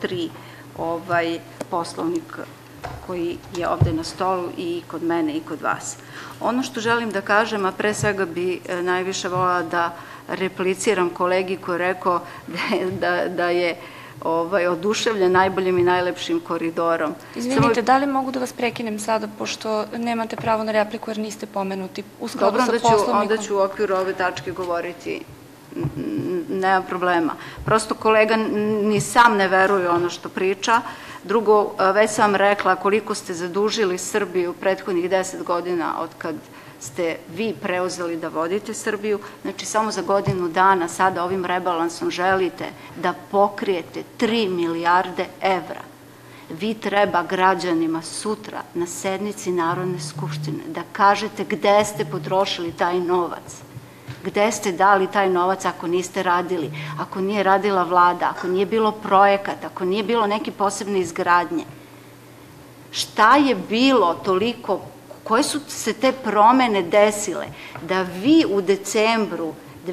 103 Poslovnik koji je ovde na stolu i kod mene i kod vas. Ono što želim da kažem, a pre svega bi najviše voljela da repliciram kolegi koji je rekao da je oduševljen najboljim i najlepšim koridorom. Izvinite, da li mogu da vas prekinem sada, pošto nemate pravo na repliku jer niste pomenuti u skladu sa Poslovnikom? Dobro, onda ću u okviru ove tačke govoriti, nema problema. Prosto kolega ni sam ne veruje ono što priča. Drugo, već sam vam rekla koliko ste zadužili Srbiju prethodnih 10 godina od kad ste vi preuzeli da vodite Srbiju, znači samo za godinu dana sada ovim rebalansom želite da pokrijete 3 milijarde evra. Vi treba građanima sutra na sednici Narodne skupštine da kažete gde ste potrošili taj novac, gde ste dali taj novac ako niste radili, ako nije radila vlada, ako nije bilo projekata, ako nije bilo neke posebne izgradnje. Šta je bilo toliko, koje su se te promene desile da vi u decembru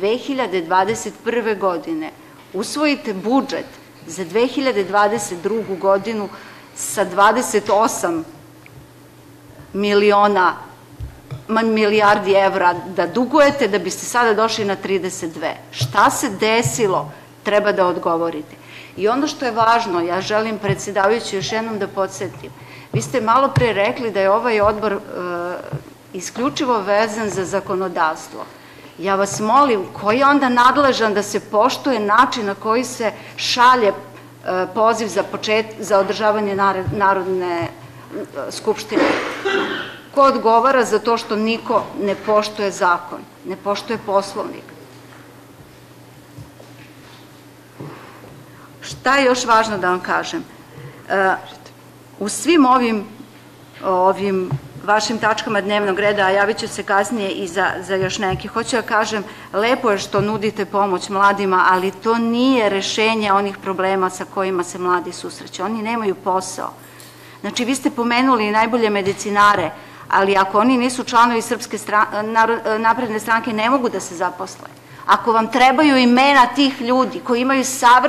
2021. godine usvojite budžet za 2022. godinu sa 28 milijardi evra da dugujete, da biste sada došli na 32. Šta se desilo, treba da odgovorite. I ono što je važno, ja želim predsjedavajući još jednom da podsjetim, vi ste malo pre rekli da je ovaj odbor isključivo vezan za zakonodavstvo. Ja vas molim, ko je onda nadležan da se poštuje način na koji se šalje poziv za održavanje Narodne skupštine? Ko odgovara za to što niko ne poštuje zakon, ne poštuje Poslovnik? Šta je još važno da vam kažem? U svim ovim vašim tačkama dnevnog reda, a javit ću se kasnije i za još neke, hoću da kažem, lepo je što nudite pomoć mladima, ali to nije rešenje onih problema sa kojima se mladi susreću. Oni nemaju posao. Znači, vi ste pomenuli najbolje medicinare, ali ako oni nisu članovi Srpske napredne stranke, ne mogu da se zaposle. Ako vam trebaju imena tih ljudi koji imaju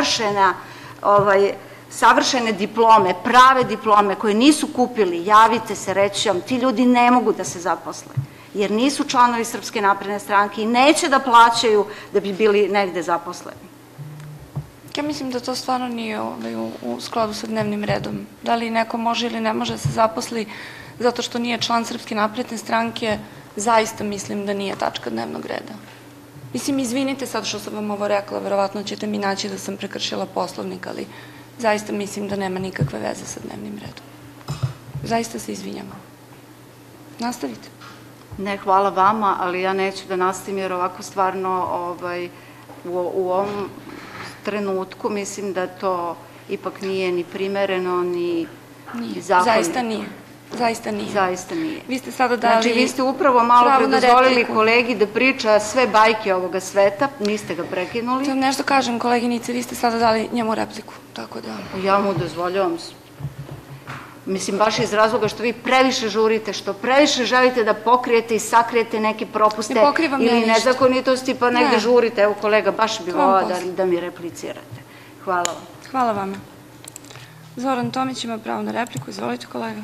savršene diplome, prave diplome koje nisu kupili, javite se, reći vam, ti ljudi ne mogu da se zaposle, jer nisu članovi Srpske napredne stranke i neće da plaćaju da bi bili negde zaposleni. Ja mislim da to stvarno nije u skladu sa dnevnim redom. Da li neko može ili ne može da se zaposli zato što nije član Srpske napredne stranke, zaista mislim da nije tačka dnevnog reda. Mislim, izvinite sad što sam vam ovo rekla, verovatno ćete mi naći da sam prekršila Poslovnik, ali zaista mislim da nema nikakve veze sa dnevnim redom. Zaista se izvinjavam. Nastavite. Ne, hvala vama, ali ja neću da nastavim jer ovako stvarno u ovom trenutku mislim da to ipak nije ni primereno, ni zakonito. Zaista nije. Zaista nije. Zaista nije. Vi ste sada dali... Znači, vi ste upravo malo predozvolili kolegi da priča sve bajke ovoga sveta, niste ga prekinuli. Da nešto kažem, koleginice, vi ste sada dali njemu repliku, tako da... Ja mu dozvoljavam. Mislim, baš iz razloga što vi previše žurite, što previše želite da pokrijete i sakrijete neke propuste ili nezakonitosti, pa negde žurite. Evo, kolega, baš bi volila da mi replicirate. Hvala vam. Hvala vama. Zoran Tomić ima pravo na repliku. Izvolite, kolega.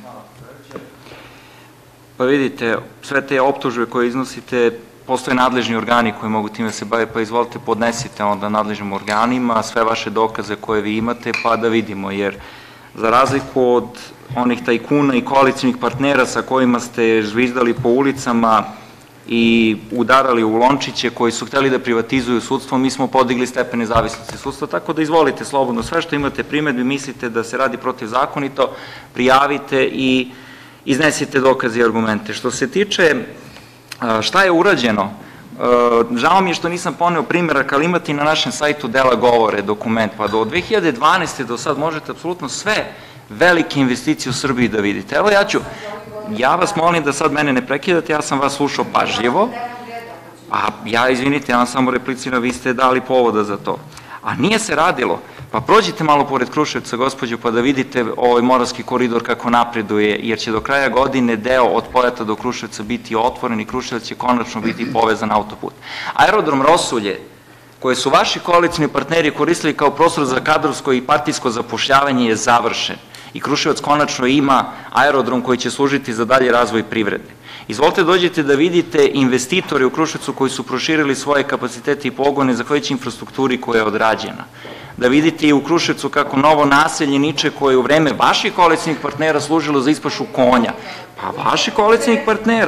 Pa vidite, sve te optužbe koje iznosite, postoje nadležni organi koji mogu time se bave, pa izvolite, podnesite onda nadležnim organima sve vaše dokaze koje vi imate, pa da vidimo, jer za razliku od onih tajkuna i koalicijnih partnera sa kojima ste zvizdali po ulicama i udarali u lončiće koji su hteli da privatizuju sudstvo, mi smo podigli stepen nezavisnosti sudstva, tako da izvolite slobodno sve što imate primedbi, mislite da se radi protivzakonito, prijavite i iznesite dokaze i argumente. Što se tiče šta je urađeno, žao mi je što nisam poneo primjerak, ali imate i na našem sajtu Dela govore dokument, pa do 2012. do sad možete apsolutno sve velike investicije u Srbiji da vidite. Evo ja vas molim da sad mene ne prekidate, ja sam vas slušao pažljivo, a izvinite, ja vam samo repliciram, vi ste dali povoda za to. A nije se radilo, pa prođite malo pored Kruševca, gospođo, pa da vidite ovaj Moravski koridor kako napreduje, jer će do kraja godine deo od Pojata do Kruševca biti otvoren i Kruševac će konačno biti povezan autoput. Aerodrom Rosulje, koje su vaši koalicijni partneri koristili kao prostor za kadrovsko i partijsko zapošljavanje, je završen i Kruševac konačno ima aerodrom koji će služiti za dalji razvoj privrede. Izvolite dođete da vidite investitore u Kruševcu koji su proširili svoje kapacitete i pogone zahvaljujući infrastrukturi koja je odrađena. Da vidite i u Kruševcu kako novo naselje Niče koje je u vreme vaših koalicijnih partnera služilo za ispašu konja. Pa vaših koalicijnih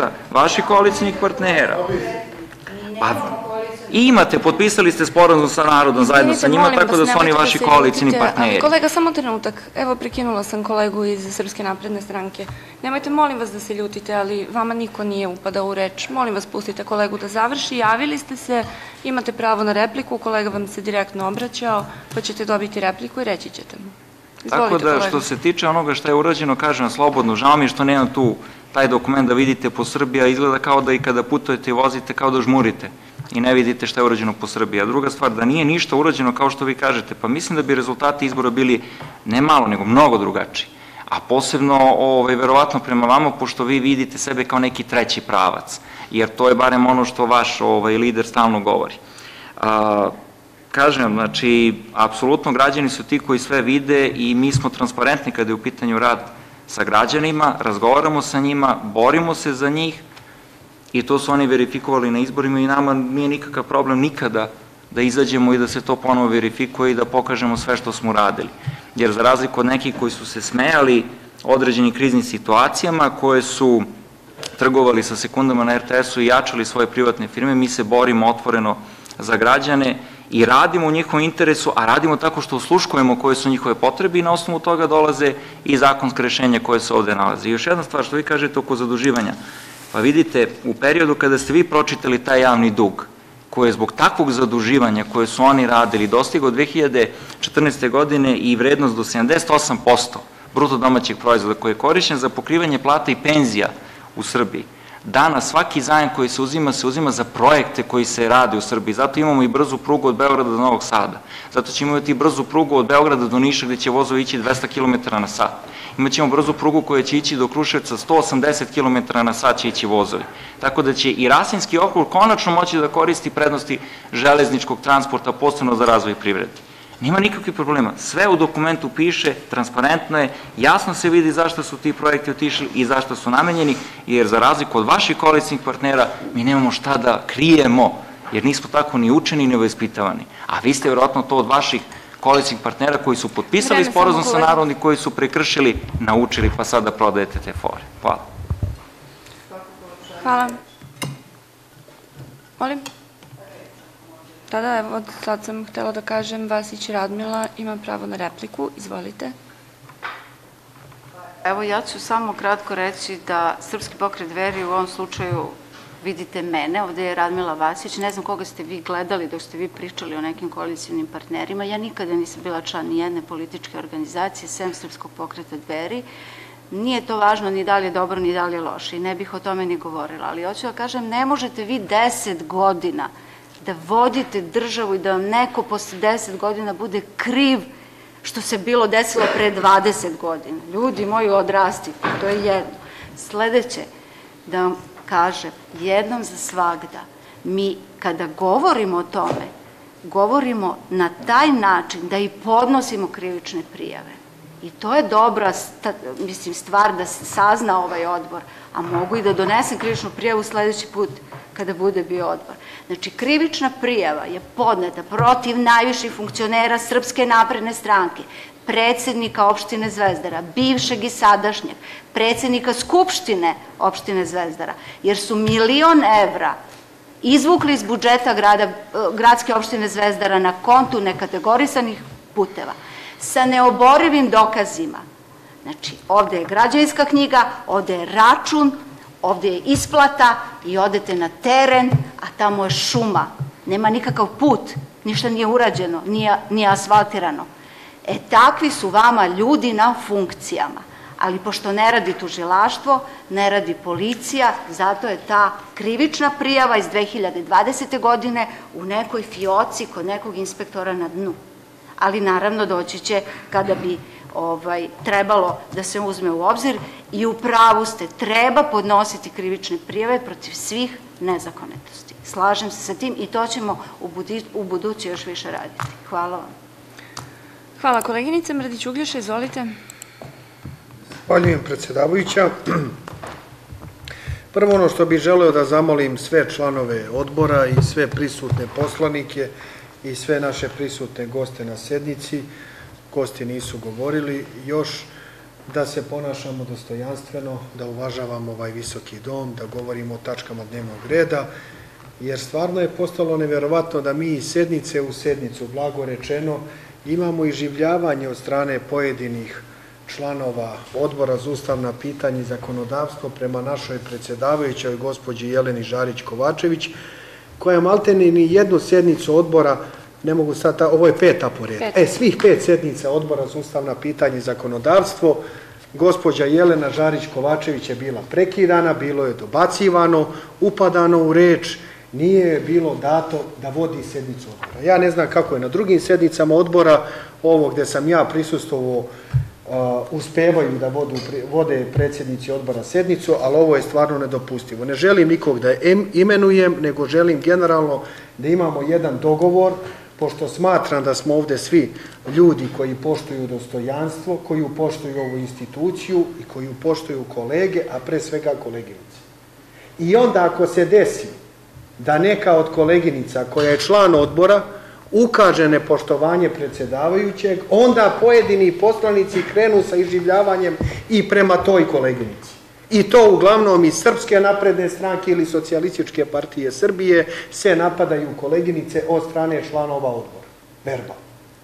partnera. Pa imate, potpisali ste sporazum sa narodom zajedno sa njima, tako da su oni vaši koalicijni partneri. Kolega, samo trenutak. Evo, prekinula sam kolegu iz Srpske napredne stranke. Nemojte, molim vas da se ljutite, ali vama niko nije upadao u reč. Molim vas, pustite kolegu da završi. Javili ste se, imate pravo na repliku, kolega vam se direktno obraćao, pa ćete dobiti repliku i reći ćete mu. Tako da, što se tiče onoga što je urađeno, kažem slobodno, žao mi je što nemam tu taj dokument da vidite po Srbiji, a izgleda kao da i kada putujete i vozite, kao da žmurite i ne vidite šta je urađeno po Srbiji. A druga stvar, da nije ništa urađeno kao što vi kažete, pa mislim da bi rezultati izbora bili ne malo, nego mnogo drugačiji. A posebno, verovatno prema vama, pošto vi vidite sebe kao neki treći pravac, jer to je barem ono što vaš lider stalno govori. Kažem, znači, apsolutno građani su ti koji sve vide i mi smo transparentni kada je u pitanju rad sa građanima, razgovaramo sa njima, borimo se za njih i to su oni verifikovali na izborima i nama nije nikakav problem nikada da izađemo i da se to ponovo verifikuje i da pokažemo sve što smo uradili. Jer za razliku od nekih koji su se smejali određenim kriznim situacijama, koje su trgovali sa sekundama na RTS-u i jačali svoje privatne firme, mi se borimo otvoreno za građane i radimo u njihovom interesu, a radimo tako što osluškujemo koje su njihove potrebe i na osnovu toga dolaze i zakonske rešenja koje se ovde nalaze. I još jedna stvar što vi kažete oko zaduživanja, pa vidite, u periodu kada ste vi pročitali taj javni dug, koji je zbog takvog zaduživanja koje su oni radili dostigao 2014. godine i vrednost do 78% bruto domaćeg proizvoda koji je korišćen za pokrivanje plata i penzija u Srbiji. Danas svaki zajam koji se uzima za projekte koji se rade u Srbiji. Zato imamo i brzu prugu od Beograda do Novog Sada. Zato ćemo imati i brzu prugu od Beograda do Niša gde će vozovi ići 200 km na sat. Imaćemo brzu prugu koja će ići do Kruševca, 180 km na sat će ići vozovi. Tako da će i Rasinski okrug konačno moći da koristi prednosti železničkog transporta, posebno za razvoj privrede. Nema nikakvih problema. Sve u dokumentu piše, transparentno je, jasno se vidi zašto su ti projekti otišli i zašto su namenjeni, jer za razliku od vaših koalicijnih partnera mi nemamo šta da krijemo, jer nismo tako ni učeni ni vaspitavani. A vi ste verovatno to od vaših koalicijnih partnera koji su potpisali sporazum sa narodom i koji su prekršili, naučili, pa sada prodajete te fore. Hvala. Hvala. Molim? Da, evo, sad sam htela da kažem, Vasić Radmila ima pravo na repliku. Izvolite. Evo, ja ću samo kratko reći da Srpski pokret Dveri u ovom slučaju vidite mene, ovde je Radmila Vasić, ne znam koga ste vi gledali dok ste vi pričali o nekim koalicijnim partnerima, ja nikada nisam bila član ni jedne političke organizacije, sem Srpskog pokreta Dveri, nije to važno ni da li je dobro, ni da li je loše i ne bih o tome ni govorila, ali hoću da kažem, ne možete vi 10 godina da vodite državu i da vam neko posle 10 godina bude kriv što se bilo desilo pre 20 godina. Ljudi moji, odrastite, to je jedno. Sledeće, da vam kažem, jednom za svagda, mi kada govorimo o tome, govorimo na taj način da i podnosimo krivične prijave. I to je dobra, stvar da se sazna ovaj odbor, a mogu i da donesem krivičnu prijavu sledeći put kada bude bio odbor. Znači, krivična prijava je podneta protiv najviših funkcionera Srpske napredne stranke, predsednika opštine Zvezdara, bivšeg i sadašnjeg, predsednika Skupštine opštine Zvezdara, jer su 1.000.000 evra izvukli iz budžeta gradske opštine Zvezdara na kontu nekategorisanih puteva, sa neoborivim dokazima. Znači, ovde je građevinska knjiga, ovde je račun, ovde je isplata i odete na teren, a tamo je šuma. Nema nikakav put, ništa nije urađeno, nije asfaltirano. Takvi su vama ljudi na funkcijama. Ali pošto ne radi tužilaštvo, ne radi policija, zato je ta krivična prijava iz 2020. godine u nekoj fioci kod nekog inspektora na dnu. Ali naravno doći će kada bi trebalo da se uzme u obzir i u pravu ste, treba podnositi krivične prijave protiv svih nezakonitosti. Slažem se sa tim i to ćemo u budući još više raditi. Hvala vam. Hvala koleginice. Mrdić Uglješa, izvolite. Zahvaljujem, predsedavajuća. Prvo ono što bih želeo da zamolim sve članove odbora i sve prisutne poslanike i sve naše prisutne goste na sednici, gosti nisu govorili, još da se ponašamo dostojanstveno, da uvažavamo ovaj visoki dom, da govorimo o tačkama dnevnog reda, jer stvarno je postalo neverovatno da mi iz sednice u sednicu, blago rečeno, imamo iživljavanje od strane pojedinih članova Odbora za ustavna pitanja i zakonodavstvo prema našoj predsedavajućoj gospođi Jeleni Žarić Kovačević, koja maltene ni jednu sednicu odbora, ne mogu sad, ovo je 5. po redu, svih 5 sednica Odbora za ustavna pitanja i zakonodavstvo, gospođa Jelena Žarić Kovačević je bila prekidana, bilo je dobacivano, upadano u reč, nije bilo dato da vodi sednicu odbora. Ja ne znam kako je na drugim sednicama odbora, ovo gde sam ja prisustvovao, uspevaju da vode predsjednici odbora sednicu, ali ovo je stvarno nedopustivo. Ne želim nikog da imenujem, nego želim generalno da imamo jedan dogovor, pošto smatram da smo ovde svi ljudi koji poštuju dostojanstvo, koji poštuju ovu instituciju i koji poštuju kolege, a pre svega koleginice. I onda ako se desi da neka od koleginica koja je član odbora ukaže nepoštovanje predsedavajućeg, onda pojedini poslanici krenu sa iživljavanjem i prema toj koleginici. I to uglavnom iz Srpske napredne stranke ili Socijalističke partije Srbije se napadaju koleginice od strane članova odbora. Verbalno.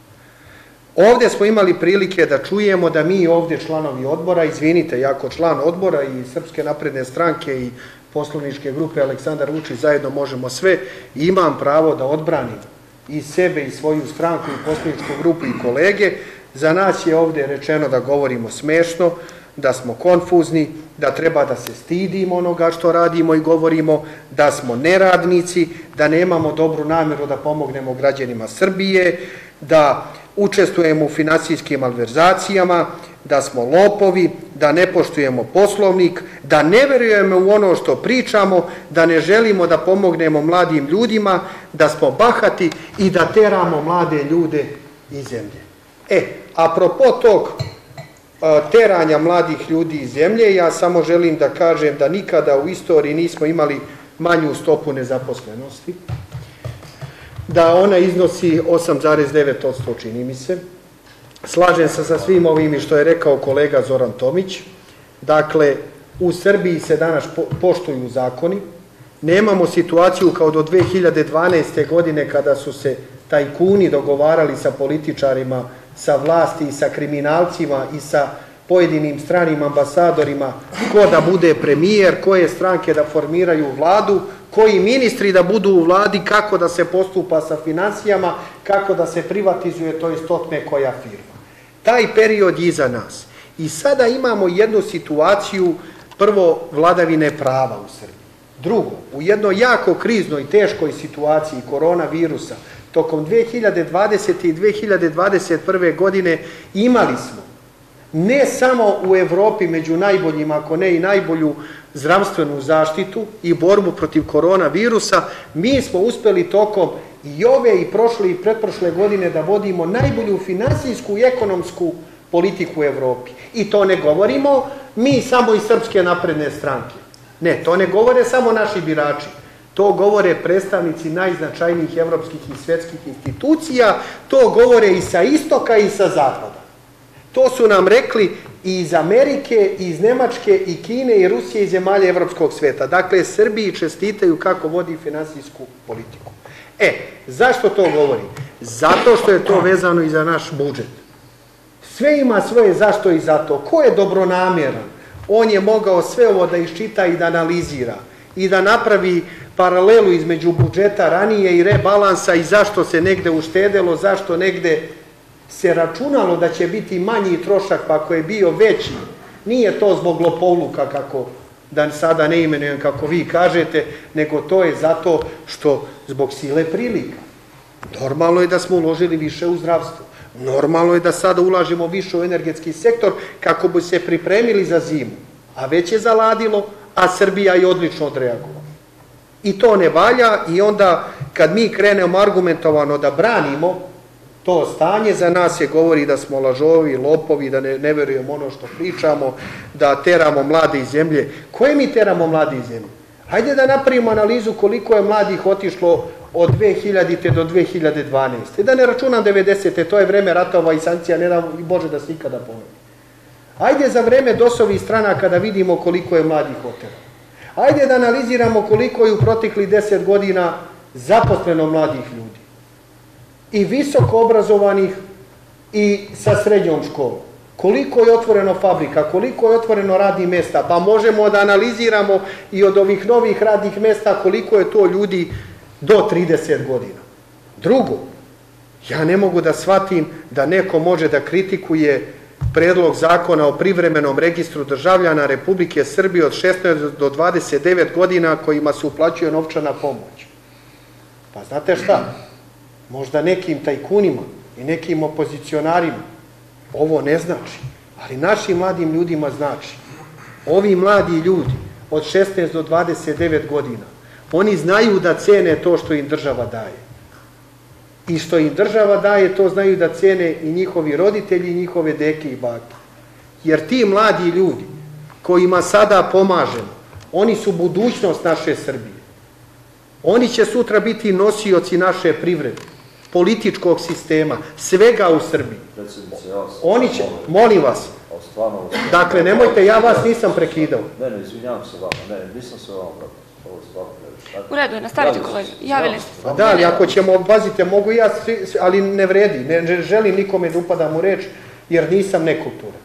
Ovde smo imali prilike da čujemo da mi ovde članovi odbora, izvinite, ja kao član odbora i Srpske napredne stranke i poslovničke grupe Aleksandar Vučić zajedno možemo sve, imam pravo da odbranim i sebe i svoju stranku i poslovničku grupu i kolege. Za nas je ovde rečeno da govorimo smešno, da smo konfuzni, da treba da se stidimo onoga što radimo i govorimo, da smo neradnici, da nemamo dobru nameru da pomognemo građanima Srbije, da učestvujemo u finansijskim malverzacijama, da smo lopovi, da ne poštujemo Poslovnik, da ne verujemo u ono što pričamo, da ne želimo da pomognemo mladim ljudima, da smo bahati i da teramo mlade ljude iz zemlje. Apropo tog teranja mladih ljudi iz zemlje, ja samo želim da kažem da nikada u istoriji nismo imali manju stopu nezaposlenosti, da ona iznosi 8,9%, čini mi se. Slažem se sa svim ovim i što je rekao kolega Zoran Tomić. Dakle, u Srbiji se danas poštuju zakoni. Nemamo situaciju kao do 2012. godine kada su se tajkuni dogovarali sa političarima, sa vlasti i sa kriminalcima i sa pojedinim stranim ambasadorima ko da bude premijer, koje stranke da formiraju vladu, koji ministri da budu u vladi, kako da se postupa sa financijama, kako da se privatizuje, to jest otme koja firma. Taj period je iza nas. I sada imamo jednu situaciju, prvo, vladavine prava u Srbiji. Drugo, u jednoj jako kriznoj, teškoj situaciji koronavirusa, tokom 2020. i 2021. godine imali smo ne samo u Evropi među najboljima, ako ne i najbolju zdravstvenu zaštitu i borbu protiv koronavirusa, mi smo uspeli tokom i ove i prošle i pretprošle godine da vodimo najbolju finansijsku i ekonomsku politiku u Evropi. I to ne govorimo mi samo iz Srpske napredne stranke. Ne, to ne govore samo naši birači. To govore predstavnici najznačajnijih evropskih i svetskih institucija, to govore i sa istoka i sa zapada. To su nam rekli i iz Amerike, i iz Nemačke, i Kine, i Rusije, i zemalja evropskog sveta. Dakle, Srbiji čestitaju kako vodi finansijsku politiku. Zašto to govorim? Zato što je to vezano i za naš budžet. Sve ima svoje zašto i zato. Ko je dobronamjeran? On je mogao sve ovo da iščita i da analizira i da napravi paralelu između budžeta ranije i rebalansa i zašto se negde uštedelo, zašto negde se računalo da će biti manji trošak, pa ako je bio veći, nije to zbog lopovluka, kako da sada ne imenujem kako vi kažete, nego to je zato što zbog sile prilika. Normalno je da smo uložili više u zdravstvo. Normalno je da sada ulažemo više u energetski sektor kako bi se pripremili za zimu. A već je zaladilo, a Srbija je odlično odreagovala. I to ne valja i onda kad mi krenemo argumentovano da branimo to stanje, za nas je govori da smo lažovi, lopovi, da ne verujemo ono što pričamo, da teramo mlade iz zemlje. Koje mi teramo mlade iz zemlje? Hajde da napravimo analizu koliko je mladih otišlo od 2000. do 2012. Da ne računam 90. To je vreme ratova i sankcija, ne dam i Bože da se ikada ponovi. Ajde za vreme DOS-ovih stranaka da vidimo koliko je mladih oterano. Ajde da analiziramo koliko je u proteklih 10 godina zaposleno mladih ljudi. I visoko obrazovanih i sa srednjom školom. Koliko je otvoreno fabrika, koliko je otvoreno radnih mesta, pa možemo da analiziramo i od ovih novih radnih mesta koliko je to ljudi do 30 godina. Drugo, ja ne mogu da shvatim da neko može da kritikuje predlog zakona o privremenom registru državljana Republike Srbije od 16 do 29 godina kojima se uplaćuje novčana pomoć. Pa znate šta? Možda nekim tajkunima i nekim opozicionarima ovo ne znači, ali našim mladim ljudima znači. Ovi mladi ljudi od 16 do 29 godina, oni znaju da cene to što im država daje. I što im država daje, to znaju da cene i njihovi roditelji, i njihove deke i bake. Jer ti mladi ljudi kojima sada pomažemo, oni su budućnost naše Srbije. Oni će sutra biti nosioci naše privrede, političkog sistema, svega u Srbiji. Oni će, molim vas, dakle, nemojte, ja vas nisam prekidao. Ne, izvinjavam se vama, nisam se vama prekidao. U redu je, nastavite kolega, javili ste se. Da, ali ako ćemo, pazite, mogu ja, ali ne vredi, ne želim nikome da upadam u reč, jer nisam nekulturan.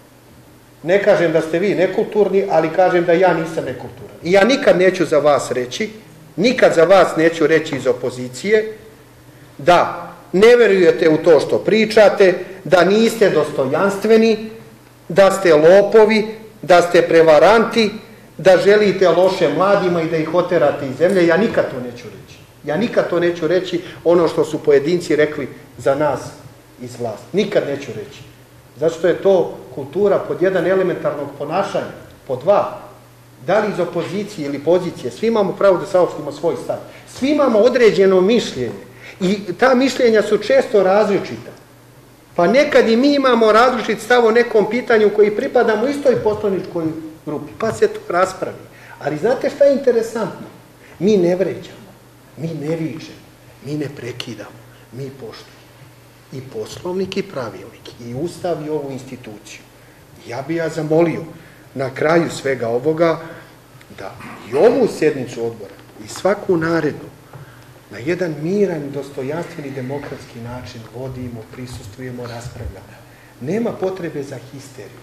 Ne kažem da ste vi nekulturni, ali kažem da ja nisam nekulturan. I ja nikad neću za vas reći, nikad za vas neću reći iz opozicije, da ne verujete u to što pričate, da niste dostojanstveni, da ste lopovi, da ste prevaranti, da želite loše mladima i da ih oterate iz zemlje. Ja nikad to neću reći. Ja nikad to neću reći ono što su pojedinci rekli za nas iz vlasti. Nikad neću reći. Zato što je to kultura pod jedan elementarnog ponašanja, pod dva, da li iz opozicije ili pozicije, svi imamo pravo da saopštimo svoj stav. Svi imamo određeno mišljenje i ta mišljenja su često različita. Pa nekad i mi imamo različit stav o nekom pitanju koji pripadamo istoj poslaničkoj grupi, pa se to raspravi. Ali znate šta je interesantno? Mi ne vređamo, mi ne vičemo, mi ne prekidamo, mi poštujemo i poslovnik i pravilnik i ustav i ovu instituciju. Ja bi zamolio na kraju svega ovoga da i ovu sednicu odbora i svaku narednu na jedan miran, dostojanstveni, demokratski način vodimo, prisustvujemo, raspravljamo. Nema potrebe za histeriju.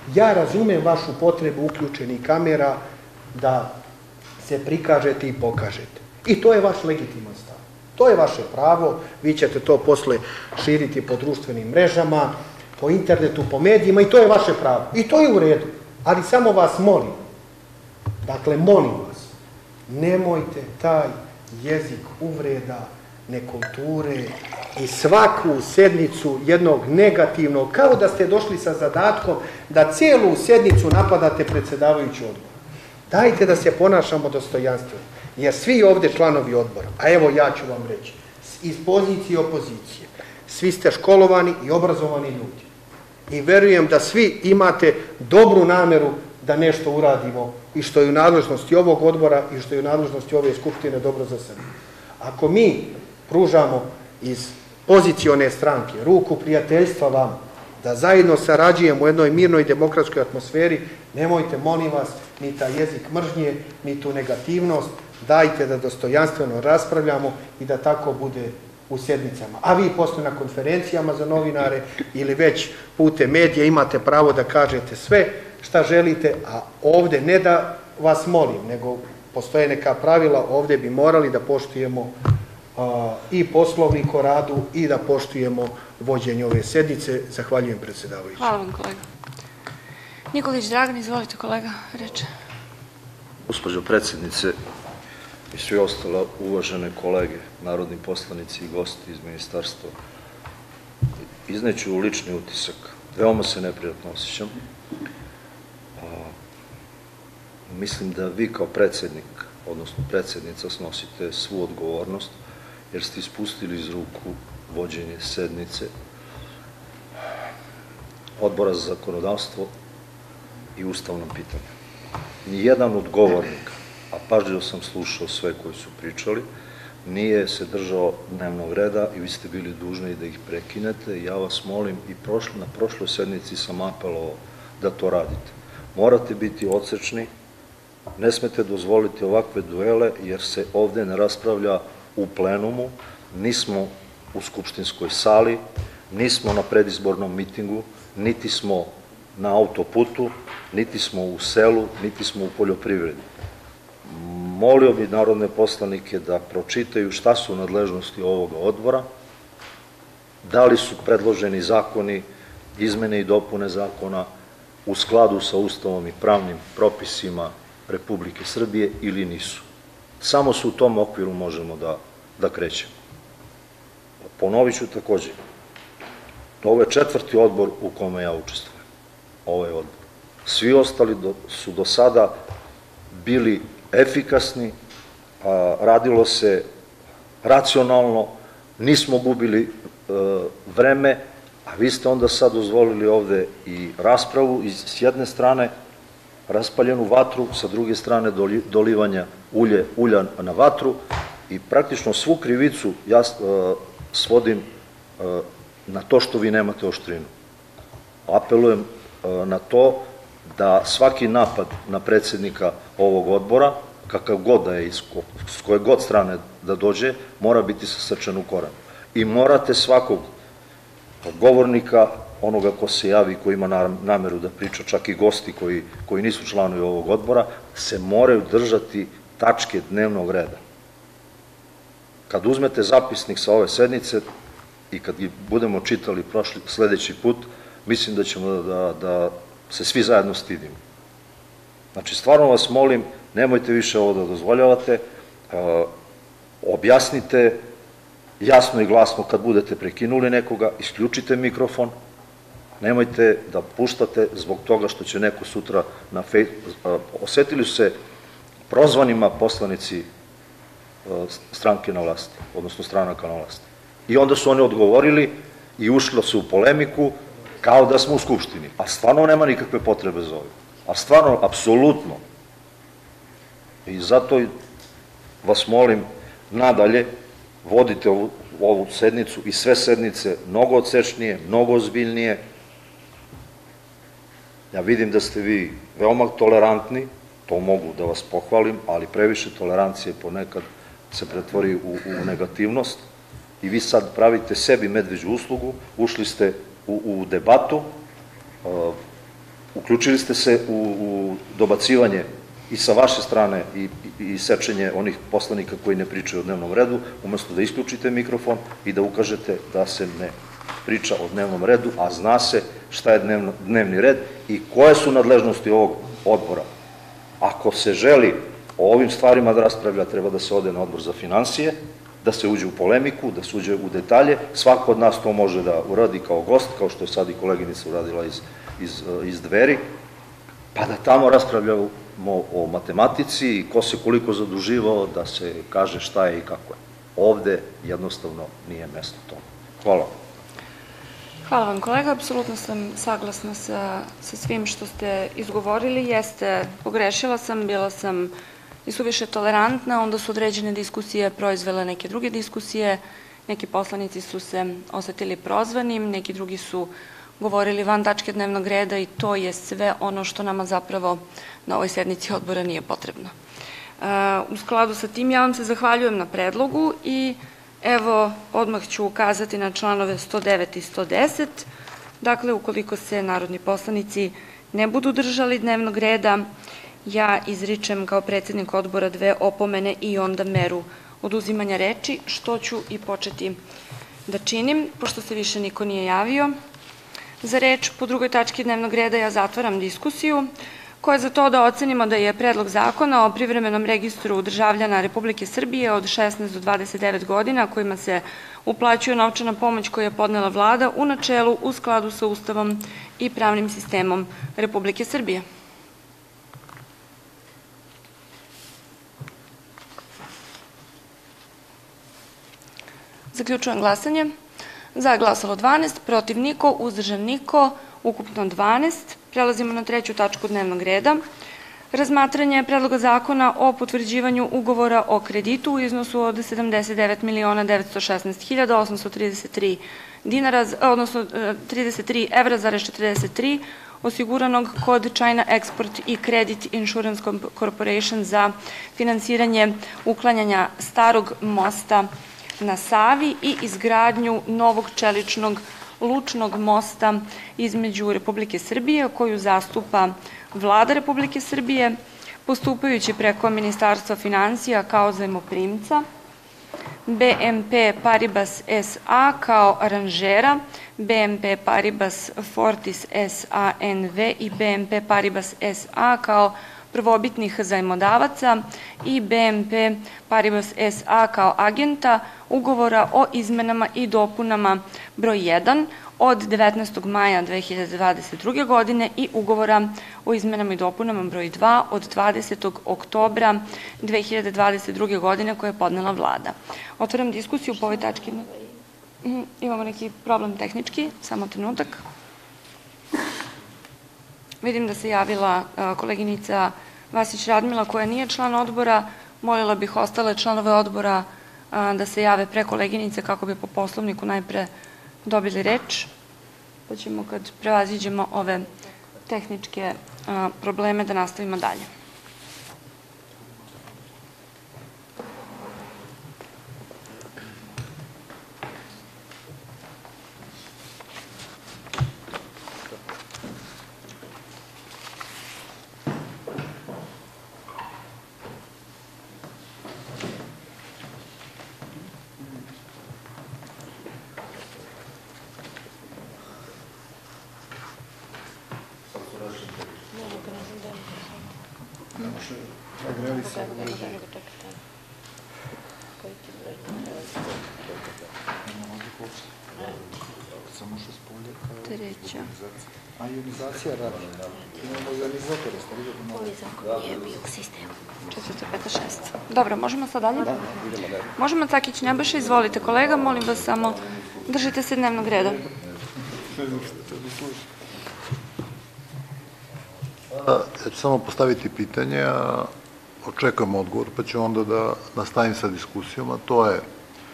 Ja razumem vašu potrebu uključenih kamera da se prikažete i pokažete. I to je vaš legitiman stav. To je vaše pravo, vi ćete to posle širiti po društvenim mrežama, po internetu, po medijima i to je vaše pravo. I to je u redu. Ali samo vas molim, dakle molim vas, nemojte taj jezik uvreda, nekulture i svaku sednicu jednog negativnog, kao da ste došli sa zadatkom da cijelu sednicu napadate predsjedavajući odbor. Dajte da se ponašamo dostojanstveno, jer svi ovde članovi odbora, a evo ja ću vam reći, iz pozicije i opozicije, svi ste školovani i obrazovani ljudi. I verujem da svi imate dobru nameru da nešto uradimo i što je u nadležnosti ovog odbora i što je u nadležnosti ove skupštine dobro za sebe. Ako mi pružamo iz pozicione stranke ruku prijateljstva vam, da zajedno sarađujemo u jednoj mirnoj demokratskoj atmosferi, nemojte, molim vas, ni taj jezik mržnje, ni tu negativnost, dajte da dostojanstveno raspravljamo i da tako bude u sednicama. A vi posle na konferencijama za novinare ili već putem medija imate pravo da kažete sve šta želite, a ovde ne da vas molim, nego postoje neka pravila, ovde bi morali da poštujemo i poslovnik o radu i da poštujemo vođenje ove sednice. Zahvaljujem predsjedavajući. Hvala vam, kolega. Nikolić Dragan, izvolite, kolega, reče. Gospođo predsjednice i svi ostale uvažene kolege, narodni poslanici i gosti iz ministarstva, izneću lični utisak. Veoma se neprijatno osjećam. Mislim da vi kao predsjednik, odnosno predsjednica, snosite svu odgovornost, jer ste ispustili iz ruku vođenje sednice Odbora za zakonodavstvo i ustavno pitanje. Nijedan od govornika, a pažljivo sam slušao sve koji su pričali, nije se držao dnevnog reda i vi ste bili dužni da ih prekinete. Ja vas molim, i na prošloj sednici sam apelovao da to radite. Morate biti odsečni, ne smete dozvoliti ovakve duele, jer se ovde ne raspravlja u plenumu, nismo u skupštinskoj sali, nismo na predizbornom mitingu, niti smo na autoputu, niti smo u selu, niti smo u poljoprivredi. Molio bi narodne poslanike da pročitaju šta su nadležnosti ovoga odbora, da li su predloženi zakoni, izmene i dopune zakona u skladu sa Ustavom i pravnim propisima Republike Srbije ili nisu. Samo se u tom okviru možemo da krećemo. Ponovit ću takođe, ovo je 4. odbor u kome ja učestvujem, ovaj odbor. Svi ostali su do sada bili efikasni, radilo se racionalno, nismo gubili vreme, a vi ste onda sad dozvolili ovde i raspravu i s jedne strane raspaljenu vatru, sa druge strane dolivanja ulja na vatru i praktično svu krivicu ja svodim na to što vi nemate oštrinu. Apelujem na to da svaki napad na predsjednika ovog odbora, kakav god da je, s koje god strane da dođe, mora biti sasrčan u koran. I morate svakog govornika, onoga ko se javi, ko ima nameru da priča, čak i gosti koji nisu članovi ovog odbora, se moraju držati tačke dnevnog reda. Kad uzmete zapisnik sa ove sednice i kad ih budemo čitali sledeći put, mislim da ćemo da se svi zajedno stidimo. Znači, stvarno vas molim, nemojte više ovo da dozvoljavate, objasnite jasno i glasno kad budete prekinuli nekoga, isključite mikrofon, nemojte da puštate zbog toga što će neko sutra na Facebooku. Osetili su se prozvanima poslanici stranke na vlasti, odnosno stranaka na vlasti. I onda su oni odgovorili i ušlo se u polemiku kao da smo u Skupštini. A stvarno nema nikakve potrebe za ovim. A stvarno, apsolutno. I zato vas molim nadalje, vodite ovu sednicu i sve sednice mnogo odsečnije, mnogo ozbiljnije. Ja vidim da ste vi veoma tolerantni, to mogu da vas pohvalim, ali previše tolerancije ponekad se pretvori u negativnost i vi sad pravite sebi medveđu uslugu, ušli ste u debatu, Uključili ste se u dobacivanje i sa vaše strane i sečenje onih poslanika koji ne pričaju o dnevnom redu, umesto da isključite mikrofon i da ukažete da se ne priča o dnevnom redu, a zna se šta je dnevni red i koje su nadležnosti ovog odbora. Ako se želi o ovim stvarima da raspravlja, treba da se ode na odbor za finansije, da se uđe u polemiku, da se uđe u detalje. Svako od nas to može da uradi kao gost, kao što je sad i koleginica uradila iz Dveri, pa da tamo raspravljamo o matematici, ko se koliko zaduživao, da se kaže šta je i kako je. Ovde jednostavno nije mesto tome. Hvala. Hvala vam, kolega. Apsolutno sam saglasna sa svim što ste izgovorili. Jeste, pogrešila sam, bila sam i suviše tolerantna, onda su određene diskusije proizvele neke druge diskusije, neki poslanici su se osetili prozvanim, neki drugi su govorili van tačke dnevnog reda i to je sve ono što nama zapravo na ovoj sednici odbora nije potrebno. U skladu sa tim ja vam se zahvaljujem na predlogu i evo odmah ću ukazati na članove 109 i 110. Dakle, ukoliko se narodni poslanici ne budu držali dnevnog reda, ja izričem kao predsednik odbora 2 opomene i onda meru oduzimanja reči, što ću i početi da činim, pošto se više niko nije javio za reč. Po drugoj tački dnevnog reda ja zatvaram diskusiju, koja je za to da ocenimo da je Predlog zakona o privremenom registru državljana Republike Srbije od 16 do 29 godina, kojima se uplaćuje novčana pomoć koju je podnela Vlada, u načelu u skladu sa Ustavom i pravnim sistemom Republike Srbije. Zaključujem glasanje. Za je glasalo 12, protiv niko, uzdržan niko, ukupno 12. Prelazimo na 3. tačku dnevnog reda. Razmatranje Predloga zakona o potvrđivanju ugovora o kreditu u iznosu od 79.916.833 dinara, odnosno 33 evra,43 osiguranog kod China Export i Credit Insurance Corporation za finansiranje uklanjanja starog mosta na Savi i izgradnju novog čeličnog lučnog mosta između Republike Srbije, koju zastupa Vlada Republike Srbije, postupajući preko Ministarstva finansija kao zajmoprimca, BNP Paribas SA kao aranžera, BNP Paribas Fortis SA NV i BNP Paribas SA kao prvobitnih zajmodavaca i BNP Paribas SA kao agenta ugovora o izmenama i dopunama broj 1 od 19. maja 2022. godine i ugovora o izmenama i dopunama broj 2 od 20. oktobra 2022. godine koje je podnela Vlada. Otvaram diskusiju po ovoj tački. Imamo neki problem tehnički, samo trenutak. Vidim da se javila koleginica Vasić Radmila koja nije član odbora. Molila bih ostale članove odbora da se jave pre koleginice kako bi po poslovniku najpre dobili reč, pa ćemo kad prevaziđemo ove tehničke probleme da nastavimo dalje. Treća. A ionizacija radi. Imamo ionizatore, ste vidjeli? Je bio u sistemu. 4, 5, 6. Dobro, možemo sad dalje? Da, idemo dalje. Možemo, Cakić Nebojša, izvolite kolega, molim vas samo držite se dnevnog reda. Ja ću samo postaviti pitanje, a očekujem odgovor, pa ću onda da nastavim sa diskusijom, a to je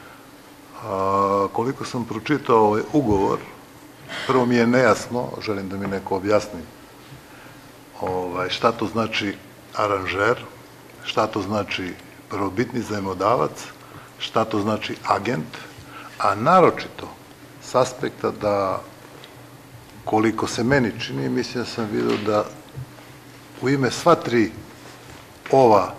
koliko sam pročitao ovaj ugovor, prvo mi je nejasno, želim da mi neko objasni šta to znači aranžer, šta to znači prvobitni zajmodavac, šta to znači agent, a naročito s aspekta da koliko se meni čini, mislim da sam vidio da u ime sva tri ova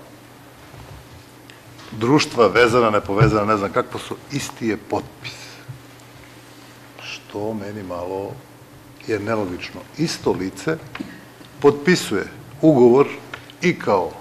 društva, vezana, nepovezana, ne znam kako su, isti je potpis. Što meni malo je nelogično. Isto lice potpisuje ugovor i kao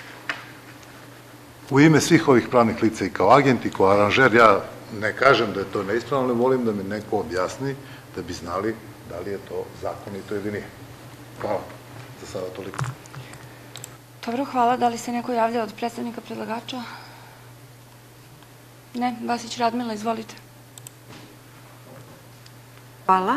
u ime svih ovih pravnih lica i kao agent i kao aranžer. Ja ne kažem da je to neispravno, ali volim da mi neko objasni da bi znali da li je to zakonito ili nije. Hvala. Za sada toliko. Dobro, hvala. Da li se neko javlja od predstavnika predlagača? Ne. Vasić Radmila, izvolite. Hvala.